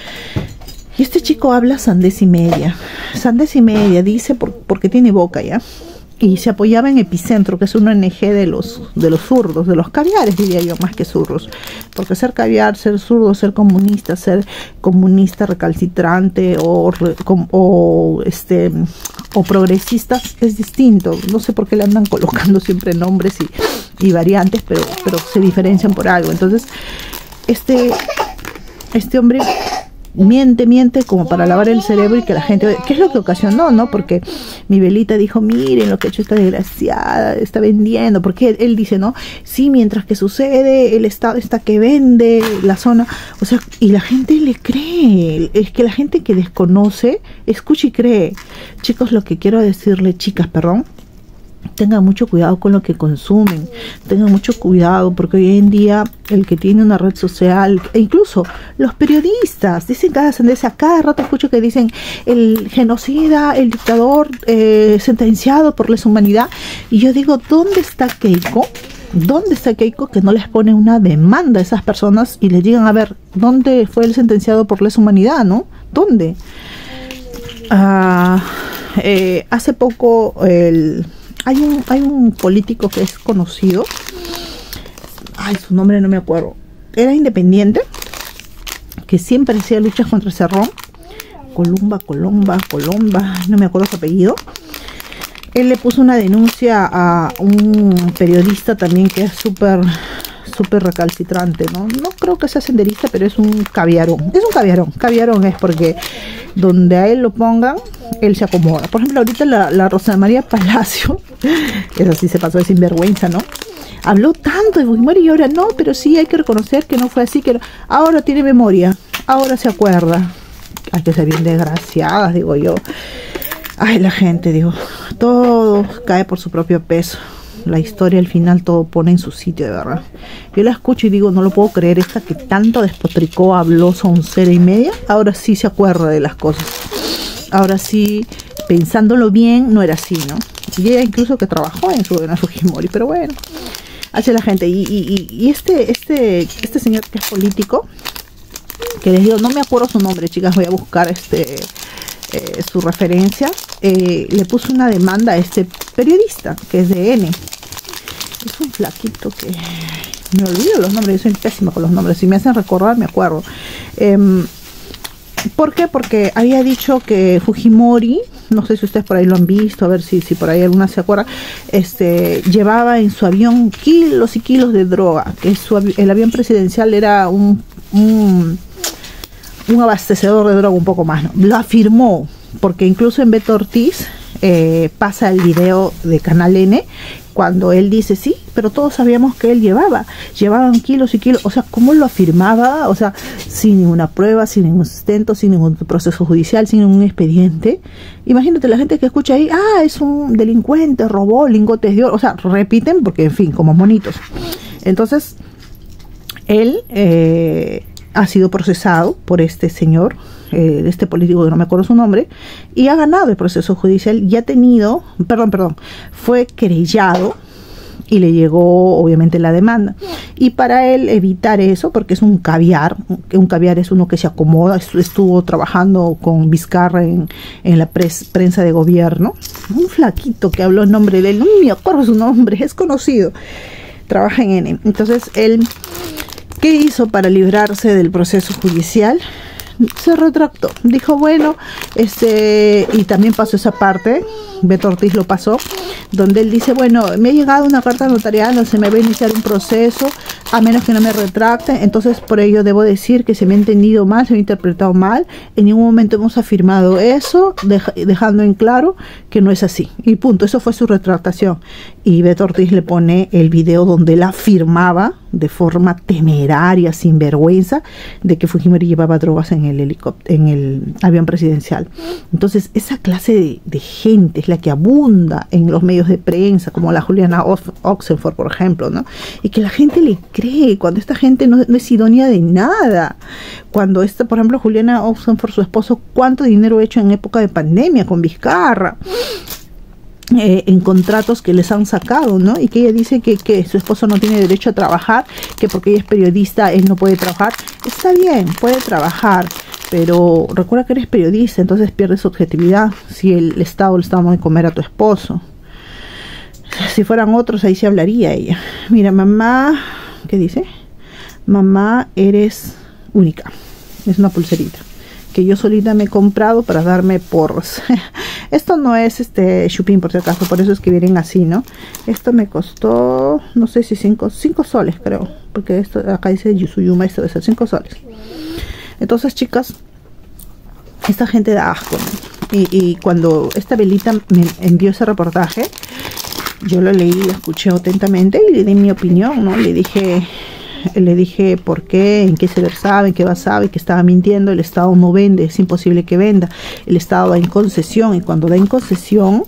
Y este chico habla sandez y media. Sandez y media, dice, por, porque tiene boca ya. Y se apoyaba en Epicentro, que es una O N G de los, de los zurdos, de los caviares, diría yo, más que zurdos. Porque ser caviar, ser zurdo, ser comunista, ser comunista recalcitrante o, o, este, o progresistas es distinto. No sé por qué le andan colocando siempre nombres y, y variantes, pero, pero se diferencian por algo. Entonces, este, este hombre miente, miente como para lavar el cerebro y que la gente... ¿Qué es lo que ocasionó, no? Porque mi Belita dijo, miren lo que ha hecho esta desgraciada, está vendiendo. Porque él, él dice, ¿no? Sí, mientras que sucede, el Estado está que vende la zona. O sea, y la gente le cree. Es que la gente que desconoce, escucha y cree. Chicos, lo que quiero decirle, chicas, perdón, tengan mucho cuidado con lo que consumen, tengan mucho cuidado porque hoy en día el que tiene una red social, e incluso los periodistas, dicen cada sentencia, cada rato escucho que dicen el genocida, el dictador eh, sentenciado por lesa humanidad, y yo digo, ¿dónde está Keiko? ¿Dónde está Keiko que no les pone una demanda a esas personas y les digan, a ver, ¿dónde fue el sentenciado por lesa humanidad, no? ¿Dónde? Ah, eh, hace poco el... Hay un, hay un político que es conocido, ay, su nombre no me acuerdo, era independiente, que siempre hacía luchas contra el Cerrón, Columba, Colomba, Colomba, no me acuerdo su apellido. Él le puso una denuncia a un periodista también que es súper, súper recalcitrante, ¿no? No creo que sea senderista, pero es un caviarón, es un caviarón, caviarón es porque donde a él lo pongan, él se acomoda. Por ejemplo, ahorita la, la Rosa María Palacio, esa sí se pasó de sinvergüenza, ¿no? Habló tanto de Fujimori y ahora no, pero sí hay que reconocer que no fue así, que no. Ahora tiene memoria, ahora se acuerda. Hay que ser bien desgraciadas, digo yo. Ay, la gente, digo, todo cae por su propio peso. La historia al final todo pone en su sitio, de verdad. Yo la escucho y digo, no lo puedo creer, esta que tanto despotricó, habló soncera y media, ahora sí se acuerda de las cosas. Ahora sí, pensándolo bien, no era así, ¿no? Y ella incluso que trabajó en su en Fujimori, pero bueno, hace la gente. Y, y, y este, este, este señor que es político, que les digo, no me acuerdo su nombre, chicas, voy a buscar este eh, su referencia, eh, le puso una demanda a este periodista, que es de N. Es un flaquito que... me olvido los nombres, yo soy pésima con los nombres, si me hacen recordar me acuerdo. Eh, ¿Por qué? Porque había dicho que Fujimori, no sé si ustedes por ahí lo han visto, a ver si, si por ahí alguna se acuerda, este, llevaba en su avión kilos y kilos de droga, que su, el avión presidencial era un, un, un abastecedor de droga un poco más, ¿no? Lo afirmó, porque incluso en Beto Ortiz eh, pasa el video de Canal N, cuando él dice, sí, pero todos sabíamos que él llevaba, llevaban kilos y kilos, o sea, ¿cómo lo afirmaba? O sea, sin ninguna prueba, sin ningún sustento, sin ningún proceso judicial, sin ningún expediente. Imagínate la gente que escucha ahí, ah, es un delincuente, robó lingotes de oro, o sea, repiten porque, en fin, como monitos. Entonces, él eh, ha sido procesado por este señor, eh, este político que no me acuerdo su nombre, y ha ganado el proceso judicial y ha tenido, perdón, perdón, fue querellado y le llegó obviamente la demanda. Y para él evitar eso, porque es un caviar, que un caviar es uno que se acomoda, estuvo trabajando con Vizcarra en, en la pres, prensa de gobierno, un flaquito que habló en nombre de él, no me acuerdo su nombre, es conocido, trabaja en N. Entonces él, ¿qué hizo para librarse del proceso judicial? se retractó. Dijo, bueno, este, y también pasó esa parte, Beto Ortiz lo pasó, donde él dice, bueno, me ha llegado una carta notarial, no se me va a iniciar un proceso, a menos que no me retracte, entonces por ello debo decir que se me ha entendido mal, se me ha interpretado mal, en ningún momento hemos afirmado eso, deja, dejando en claro que no es así, y punto, eso fue su retractación. Y Beto Ortiz le pone el video donde él afirmaba de forma temeraria, sin vergüenza, de que Fujimori llevaba drogas en el helicóptero, en el avión presidencial. Entonces, esa clase de, de gente es la que abunda en los medios de prensa, como la Juliana Oxenford, por ejemplo, ¿no? Y que la gente le cree, cuando esta gente no, no es idónea de nada. Cuando esta, por ejemplo, Juliana Oxenford, su esposo, ¿cuánto dinero ha hecho en época de pandemia con Vizcarra? Eh, en contratos que les han sacado, ¿no? Y que ella dice que, que su esposo no tiene derecho a trabajar, que porque ella es periodista él no puede trabajar. Está bien, puede trabajar, pero recuerda que eres periodista, entonces pierdes su objetividad si el Estado le está dando de comer a tu esposo. Si fueran otros, ahí sí hablaría ella. Mira, mamá, ¿qué dice? Mamá, eres única. Es una pulserita que yo solita me he comprado para darme porros. Esto no es este chupín, por si acaso, por eso es que vienen así, ¿no? Esto me costó, no sé si cinco, cinco soles, creo, porque esto acá dice Yusuyuma, esto debe ser cinco soles. Entonces, chicas, esta gente da asco, ¿no? y, y cuando esta velita me envió ese reportaje, yo lo leí, lo escuché atentamente y le di mi opinión, ¿no? Le dije... Le dije por qué, en qué se versaba, en qué basaba y que estaba mintiendo. El Estado no vende, es imposible que venda. El Estado da en concesión y cuando da en concesión,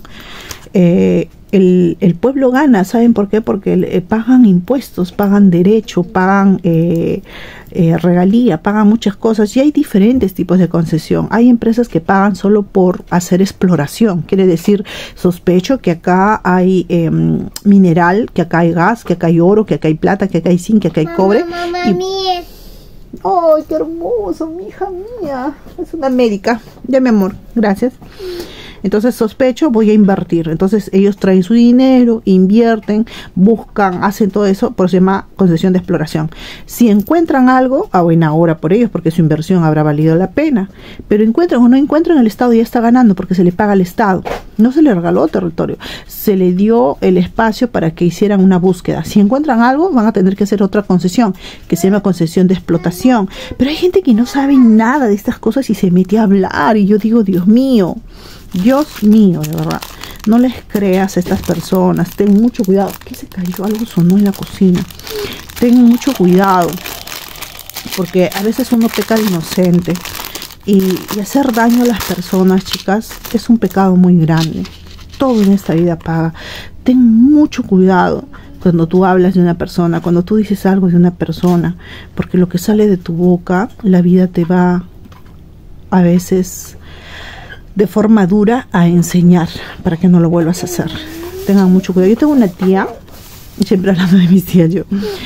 eh, el, el pueblo gana. ¿Saben por qué? Porque eh, pagan impuestos, pagan derecho, pagan eh, eh, regalía, pagan muchas cosas y hay diferentes tipos de concesión. Hay empresas que pagan solo por hacer exploración, quiere decir, sospecho que acá hay eh, mineral, que acá hay gas, que acá hay oro, que acá hay plata, que acá hay zinc, que acá hay Mamá, cobre. mamá, y... mía. ¡Ay, qué hermoso, mi hija mía! Es una médica. Ya, mi amor, gracias. Entonces sospecho, voy a invertir. Entonces ellos traen su dinero, invierten, buscan, hacen todo eso, por eso se llama concesión de exploración. Si encuentran algo, a buena hora por ellos, porque su inversión habrá valido la pena. Pero encuentran o no encuentran, el Estado ya está ganando, porque se le paga al Estado. No se le regaló territorio, se le dio el espacio para que hicieran una búsqueda. Si encuentran algo, van a tener que hacer otra concesión, que se llama concesión de explotación. Pero hay gente que no sabe nada de estas cosas y se mete a hablar, y yo digo, Dios mío, Dios mío, de verdad, no les creas a estas personas, ten mucho cuidado. ¿Qué se cayó? Algo sonó en la cocina. Ten mucho cuidado, porque a veces uno peca de inocente, y, y hacer daño a las personas, chicas, es un pecado muy grande. Todo en esta vida paga. Ten mucho cuidado cuando tú hablas de una persona, cuando tú dices algo de una persona, porque lo que sale de tu boca, la vida te va a veces de forma dura a enseñar para que no lo vuelvas a hacer. Tengan mucho cuidado. Yo tengo una tía, siempre hablando de mis tías yo,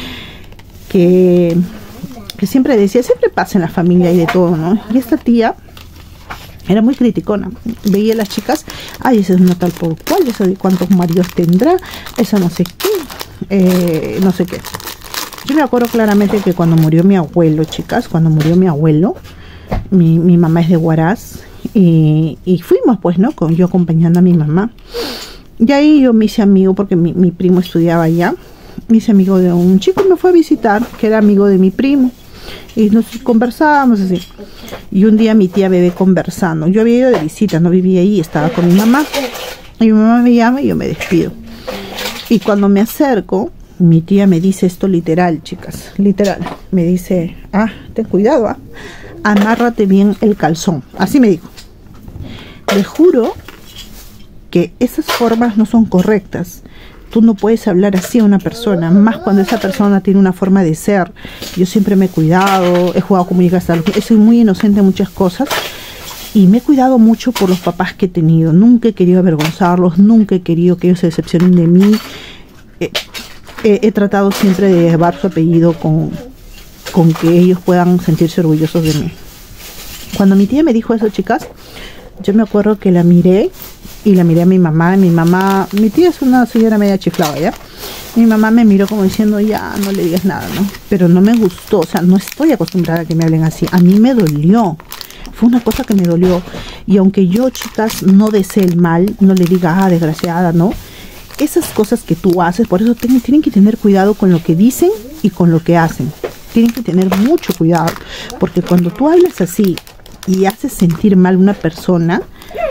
que, que siempre decía, siempre pasa en la familia y de todo, ¿no? Y esta tía era muy criticona. Veía a las chicas, ay, esa es una tal por cual, esa de cuántos maridos tendrá, esa no sé qué, eh, no sé qué. Yo me acuerdo claramente que cuando murió mi abuelo, chicas, cuando murió mi abuelo, mi, mi mamá es de Huaraz, Y, y fuimos pues, ¿no? Con, yo acompañando a mi mamá. Y ahí yo me hice amigo, porque mi, mi primo estudiaba allá. Me hice amigo de un chico, me fue a visitar, que era amigo de mi primo. Y nos conversábamos así. Y un día mi tía me ve conversando. Yo había ido de visita, no vivía ahí, estaba con mi mamá. Y mi mamá me llama y yo me despido. Y cuando me acerco, mi tía me dice esto literal, chicas. Literal. Me dice, ah, ten cuidado, ah. Amárrate bien el calzón. Así me dijo. Le juro que esas formas no son correctas. Tú no puedes hablar así a una persona, más cuando esa persona tiene una forma de ser. Yo siempre me he cuidado, he jugado conmigo hasta los... Soy muy inocente en muchas cosas y me he cuidado mucho por los papás que he tenido. Nunca he querido avergonzarlos, nunca he querido que ellos se decepcionen de mí. He, he, he tratado siempre de llevar su apellido con, con que ellos puedan sentirse orgullosos de mí. Cuando mi tía me dijo eso, chicas, yo me acuerdo que la miré y la miré a mi mamá. Mi mamá, mi tía es una señora media chiflada, ¿ya? Mi mamá me miró como diciendo, ya, no le digas nada, ¿no? Pero no me gustó, o sea, no estoy acostumbrada a que me hablen así. A mí me dolió. Fue una cosa que me dolió. Y aunque yo, chicas, no desee el mal, no le diga, ah, desgraciada, ¿no? Esas cosas que tú haces, por eso tienen, tienen que tener cuidado con lo que dicen y con lo que hacen. Tienen que tener mucho cuidado, porque cuando tú hablas así y haces sentir mal a una persona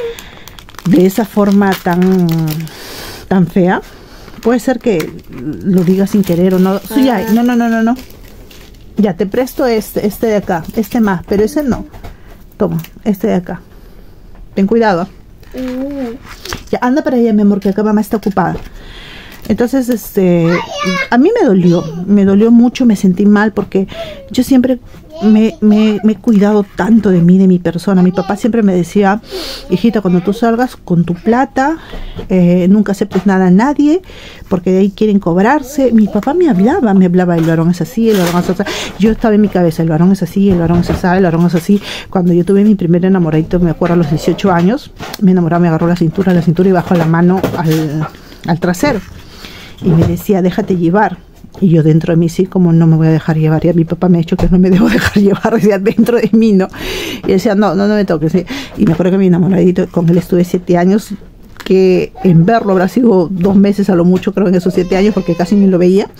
de esa forma tan, tan fea, puede ser que lo digas sin querer o no. Sí, ya, no, no, no, no, no. Ya, te presto este, este de acá, este más, pero ese no. Toma, este de acá. Ten cuidado. Mm. Ya, anda para allá, mi amor, que acá mamá está ocupada. Entonces, este, a mí me dolió, me dolió mucho, me sentí mal porque yo siempre me, me, me he cuidado tanto de mí, de mi persona. Mi papá siempre me decía, hijita, cuando tú salgas con tu plata, eh, nunca aceptes nada a nadie, porque de ahí quieren cobrarse. Mi papá me hablaba, me hablaba, el varón es así, el varón es así. Yo estaba en mi cabeza, el varón es así, el varón es así, el varón es así. Cuando yo tuve mi primer enamoradito, me acuerdo a los dieciocho años, me enamoraba, me agarró la cintura, la cintura y bajó la mano al, al trasero. Y me decía, déjate llevar. Y yo dentro de mí, sí, como no me voy a dejar llevar. Y a mi papá me ha dicho que no me debo dejar llevar, decía, dentro de mí, ¿no? Y decía, no, no, no me toques. ¿Sí? Y me acuerdo que mi enamoradito, con él estuve siete años, que en verlo habrá sido dos meses a lo mucho, creo, en esos siete años, porque casi ni lo veía.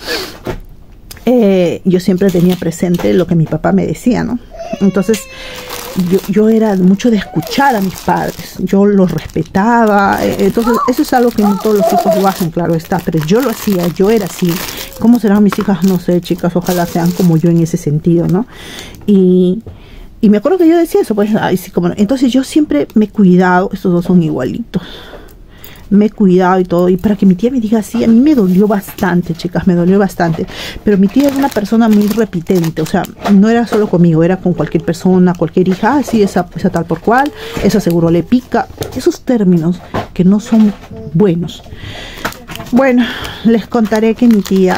Eh, yo siempre tenía presente lo que mi papá me decía, ¿no? Entonces, yo, yo era mucho de escuchar a mis padres, yo los respetaba. Eh, entonces, eso es algo que no todos los hijos lo hacen, claro está, pero yo lo hacía, yo era así. ¿Cómo serán mis hijas? No sé, chicas, ojalá sean como yo en ese sentido, ¿no? Y, y me acuerdo que yo decía eso, pues, ay, sí, como no. Entonces, yo siempre me he cuidado, estos dos son igualitos. Me he cuidado y todo, y para que mi tía me diga así, a mí me dolió bastante, chicas, me dolió bastante, pero mi tía era una persona muy repitente, o sea, no era solo conmigo, era con cualquier persona, cualquier hija, ah, sí, esa, esa tal por cual, esa seguro le pica, esos términos que no son buenos. Bueno, les contaré que mi tía,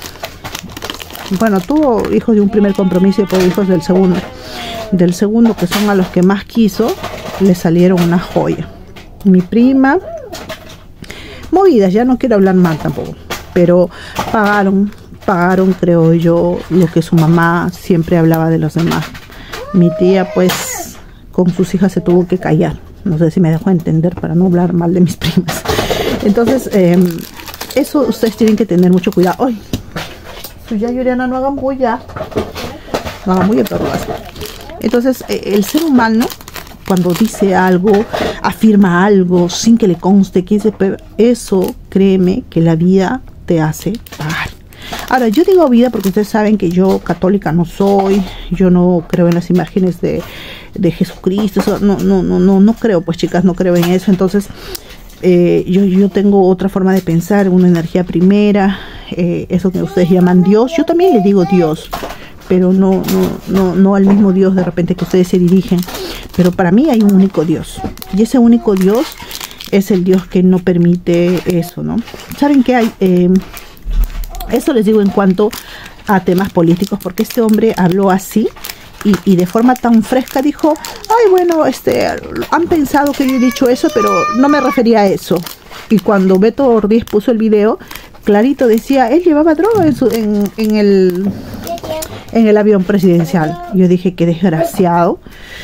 bueno, tuvo hijos de un primer compromiso y después hijos del segundo, del segundo, que son a los que más quiso, le salieron una joya. Mi prima, movidas, ya no quiero hablar mal tampoco, pero pagaron, pagaron creo yo lo que su mamá siempre hablaba de los demás. Mi tía pues con sus hijas se tuvo que callar, no sé si me dejó entender para no hablar mal de mis primas. Entonces eh, eso ustedes tienen que tener mucho cuidado. Ay, ya Yuriana, no hagan bulla, no hagan bulla, pero entonces eh, el ser humano, cuando dice algo, afirma algo sin que le conste quién se pe... eso, créeme que la vida te hace pagar. Ahora, yo digo vida porque ustedes saben que yo católica no soy, yo no creo en las imágenes de, de Jesucristo, eso, no, no, no, no, no creo, pues chicas, no creo en eso. Entonces, eh, yo, yo tengo otra forma de pensar, una energía primera, eh, eso que ustedes llaman Dios, yo también le digo Dios, pero no, no, no, no al mismo Dios de repente que ustedes se dirigen. Pero para mí hay un único Dios. Y ese único Dios es el Dios que no permite eso, ¿no? ¿Saben qué hay? Eh, eso les digo en cuanto a temas políticos, porque este hombre habló así y, y de forma tan fresca dijo, ay, bueno, este, han pensado que yo he dicho eso, pero no me refería a eso. Y cuando Beto Ortiz puso el video, clarito decía, él llevaba droga en, su, en, en el... en el avión presidencial. Yo dije, qué desgraciado.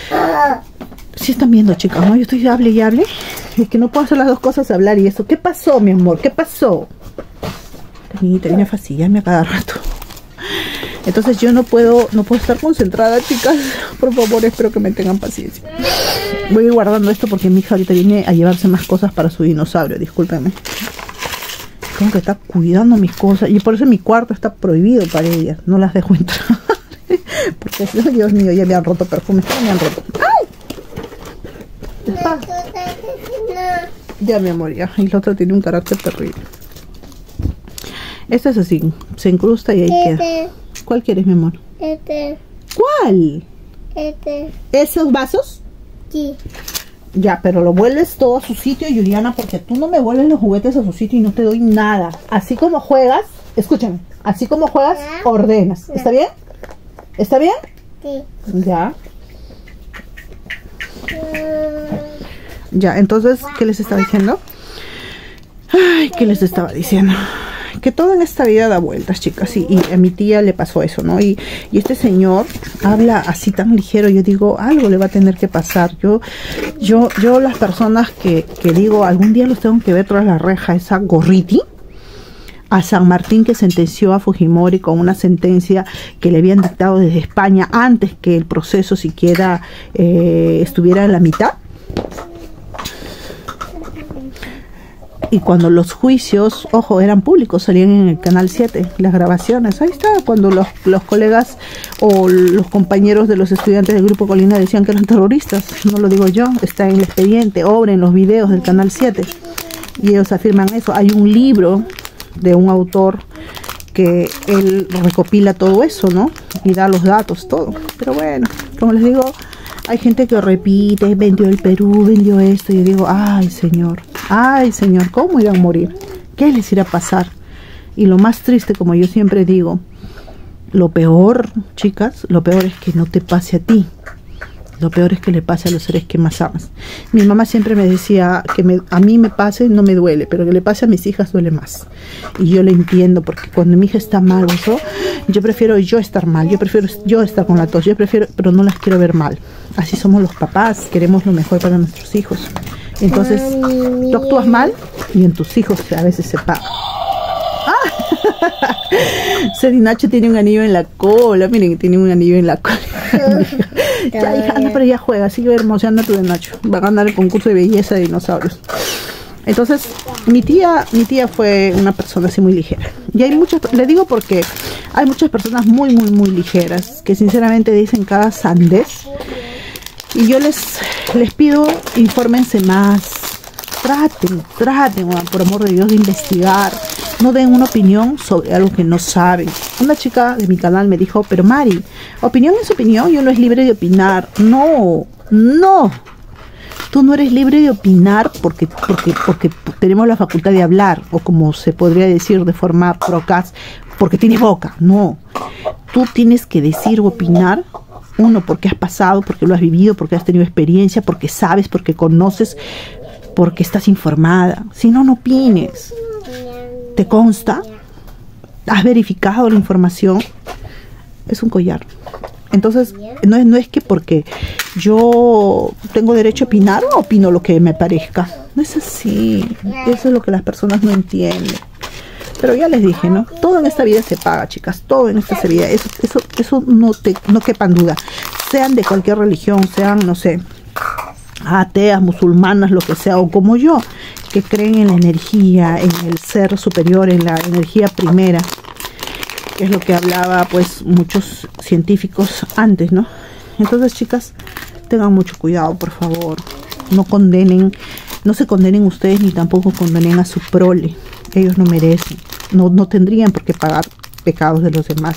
Si están viendo, chicas, ¿no? Yo estoy hable y hable. Es que no puedo hacer las dos cosas, hablar y eso. ¿Qué pasó, mi amor? ¿Qué pasó? Termina a fastidiarme a cada rato. Entonces yo no puedo, no puedo estar concentrada, chicas. Por favor, espero que me tengan paciencia. Voy a ir guardando esto porque mi hija ahorita viene a llevarse más cosas para su dinosaurio. Discúlpenme. Como que está cuidando mis cosas. Y por eso mi cuarto está prohibido para ella. No las dejo entrar. Porque si no, Dios mío, ya me han roto perfumes. Ya me han roto. ¡Ay! Ya, mi amor, ya. Y la otra tiene un carácter terrible. Esta es así. Se incrusta y ahí este. queda. ¿Cuál quieres, mi amor? Este. ¿Cuál? Este. ¿Esos vasos? Sí. Ya, pero lo vuelves todo a su sitio, Juliana, porque tú no me vuelves los juguetes a su sitio y no te doy nada. Así como juegas, escúchame, así como juegas, ordenas. ¿Está bien? ¿Está bien? Sí. Ya. Ya, entonces, ¿qué les estaba diciendo? Ay, ¿qué les estaba diciendo? Que todo en esta vida da vueltas, chicas, y, y a mi tía le pasó eso, ¿no? Y, y este señor habla así tan ligero, yo digo, algo le va a tener que pasar. Yo, yo, yo las personas que, que digo, algún día los tengo que ver tras la reja, esa Gorriti, a San Martín, que sentenció a Fujimori con una sentencia que le habían dictado desde España antes que el proceso siquiera eh, estuviera en la mitad. Y cuando los juicios, ojo, eran públicos, salían en el canal siete, las grabaciones, ahí está, cuando los, los colegas o los compañeros de los estudiantes del Grupo Colina decían que eran terroristas, no lo digo yo, está en el expediente, obra en los videos del canal siete, y ellos afirman eso. Hay un libro de un autor que él recopila todo eso, ¿no? Y da los datos, todo. Pero bueno, como les digo, hay gente que repite, vendió el Perú, vendió esto, y yo digo, ay señor, ay señor, ¿cómo irán a morir? ¿Qué les irá a pasar? Y lo más triste, como yo siempre digo, lo peor, chicas, lo peor es que no te pase a ti. Lo peor es que le pase a los seres que más amas. Mi mamá siempre me decía que me, a mí me pase no me duele, pero que le pase a mis hijas duele más. Y yo le entiendo, porque cuando mi hija está mal, eso, yo prefiero yo estar mal, yo prefiero yo estar con la tos, yo prefiero, pero no las quiero ver mal. Así somos los papás, queremos lo mejor para nuestros hijos. Entonces, tú actúas mal y en tus hijos a veces se paga. ¡Ah! Serinacho tiene un anillo en la cola, miren, tiene un anillo en la cola. Ya, hija, anda, pero ya juega, sigue hermoseando tu de Nacho. Va a ganar el concurso de belleza de dinosaurios. Entonces, mi tía, mi tía fue una persona así muy ligera. Y hay muchas, le digo porque hay muchas personas muy, muy, muy ligeras que sinceramente dicen cada sandez. Y yo les, les pido, infórmense más. Traten, traten, por amor de Dios, de investigar. No den una opinión sobre algo que no saben. Una chica de mi canal me dijo, pero Mari, opinión es opinión y uno es libre de opinar. No, no. Tú no eres libre de opinar porque, porque, porque tenemos la facultad de hablar, o como se podría decir de forma procaz, porque tienes boca. No. Tú tienes que decir o opinar, uno, porque has pasado, porque lo has vivido, porque has tenido experiencia, porque sabes, porque conoces, porque estás informada. Si no, no opines. ¿Te consta? ¿Has verificado la información? Es un collar. Entonces, no es, no es que porque yo tengo derecho a opinar o opino lo que me parezca. No es así. Eso es lo que las personas no entienden. Pero ya les dije, ¿no? Todo en esta vida se paga, chicas. Todo en esta vida. Eso, eso, eso no, te, no quepan duda. Sean de cualquier religión, sean, no sé, ateas, musulmanas, lo que sea, o como yo, que creen en la energía, en el ser superior, en la energía primera, que es lo que hablaba pues muchos científicos antes, ¿no? Entonces, chicas, tengan mucho cuidado, por favor. No condenen, no se condenen ustedes, ni tampoco condenen a su prole. Ellos no merecen, no, no tendrían por qué pagar pecados de los demás.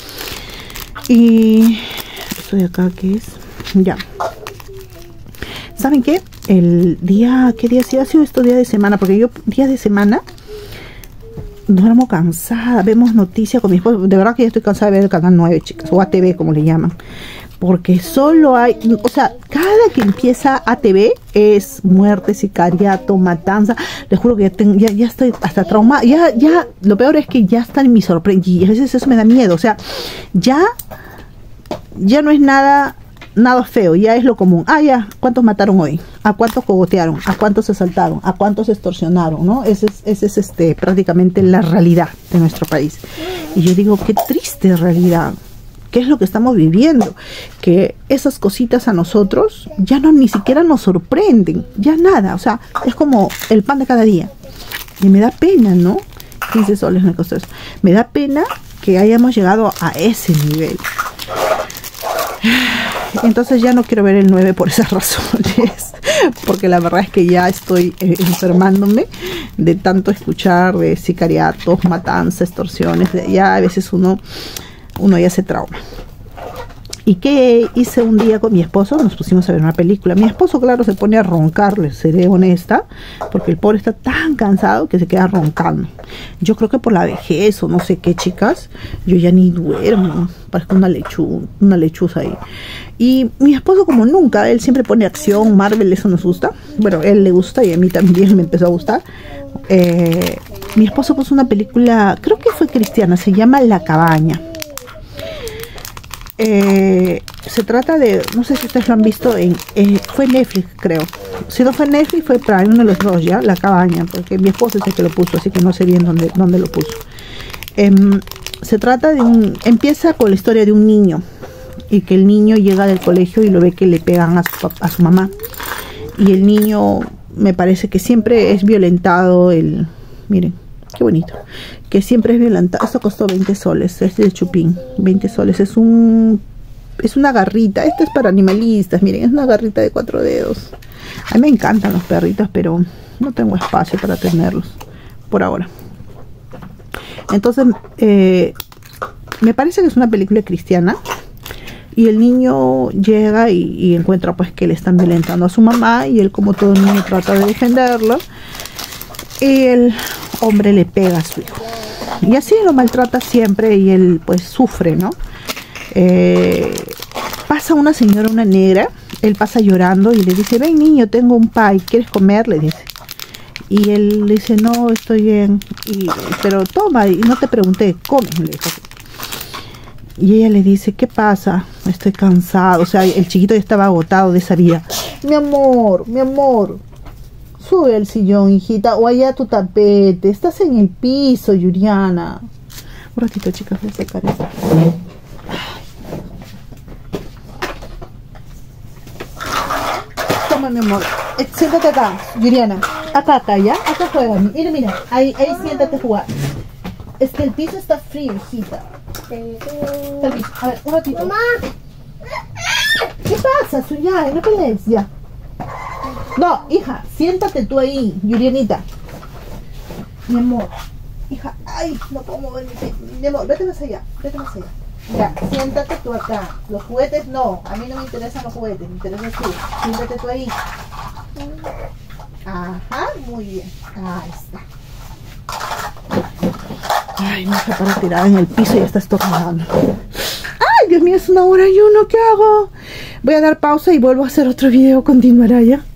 Y esto de acá, ¿qué es? Ya. ¿Saben qué? El día, ¿qué día sí ha sido estos días de semana? Porque yo, días de semana, duermo cansada, vemos noticias con mi esposo. De verdad que ya estoy cansada de ver el canal nueve, chicas, o A T V, como le llaman. Porque solo hay, o sea, cada que empieza A T V es muerte, sicariato, matanza. Les juro que ya, tengo, ya, ya estoy hasta traumada. Ya, ya, lo peor es que ya están en mi sorpresa. Y a veces eso me da miedo. O sea, ya, ya no es nada... nada feo, ya es lo común. Ah, ya, ¿cuántos mataron hoy? ¿A cuántos cogotearon? ¿A cuántos asaltaron? ¿A cuántos extorsionaron? ¿No? Ese es, ese es este, prácticamente la realidad de nuestro país. Y yo digo, qué triste realidad. ¿Qué es lo que estamos viviendo? Que esas cositas a nosotros ya no ni siquiera nos sorprenden. Ya nada, o sea, es como el pan de cada día. Y me da pena, ¿no? quince soles me costó eso. Me da pena que hayamos llegado a ese nivel. Entonces ya no quiero ver el nueve por esas razones, porque la verdad es que ya estoy eh, enfermándome de tanto escuchar de sicariatos, matanzas, extorsiones. Ya a veces uno, uno ya se trauma. ¿Y qué hice un día con mi esposo? Nos pusimos a ver una película. Mi esposo, claro, se pone a roncar, le seré honesta, porque el pobre está tan cansado que se queda roncando. Yo creo que por la vejez o no sé qué, chicas, yo ya ni duermo, parezco una lechuza, una lechuza ahí. Y mi esposo, como nunca, él siempre pone acción, Marvel, eso nos gusta. Bueno, a él le gusta y a mí también me empezó a gustar. Eh, mi esposo puso una película, creo que fue cristiana, se llama La Cabaña. Eh, se trata de, no sé si ustedes lo han visto, en, eh, fue Netflix, creo. Si no fue Netflix, fue Prime, uno de los dos, ya, La Cabaña, porque mi esposo es el que lo puso, así que no sé bien dónde, dónde lo puso. Eh, se trata de un, empieza con la historia de un niño, y que el niño llega del colegio y lo ve que le pegan a su, a su mamá, y el niño, me parece que siempre es violentado, el, miren, qué bonito, que siempre es violentado. Esto costó veinte soles, es de Chupín, veinte soles, es un es una garrita, esto es para animalistas, miren, es una garrita de cuatro dedos. A mí me encantan los perritos, pero no tengo espacio para tenerlos por ahora. Entonces eh, me parece que es una película cristiana, y el niño llega y, y encuentra pues que le están violentando a su mamá, y él, como todo niño, trata de defenderlo, y el hombre le pega a su hijo y así lo maltrata siempre, y él pues sufre, ¿no? Eh, pasa una señora, una negra, él pasa llorando y le dice: ven niño, tengo un pie, ¿quieres comer? Le dice. Y él le dice: no, estoy bien, y, pero toma, y no te pregunté, come, le dijo. Y ella le dice: ¿qué pasa? Estoy cansado. O sea, el chiquito ya estaba agotado de esa vida. Mi amor, mi amor, sube al sillón, hijita, o allá tu tapete. Estás en el piso, Yuriana. Un ratito, chicas, voy a sacar esto. Toma, mi amor. Eh, siéntate acá, Yuriana. Acá, acá, ¿ya? Acá juega. Mira, mira. Ahí, ahí siéntate a jugar. Es que el piso está frío, hijita. Permiso. A ver, un ratito. Mamá. ¿Qué pasa, Suyay? No pelees, ya. No, hija, siéntate tú ahí, Yurianita. Mi amor, hija, ay, no puedo mover mi, mi amor, vete más allá, vete más allá. Ya, siéntate tú acá. Los juguetes no, a mí no me interesan los juguetes, me interesas tú. Siéntate tú ahí. Ajá, muy bien. Ahí está. Ay, me está para tirar en el piso y ya está estornudando. Ay, Dios mío, es una hora y uno, ¿qué hago? Voy a dar pausa y vuelvo a hacer otro video, continuará ya.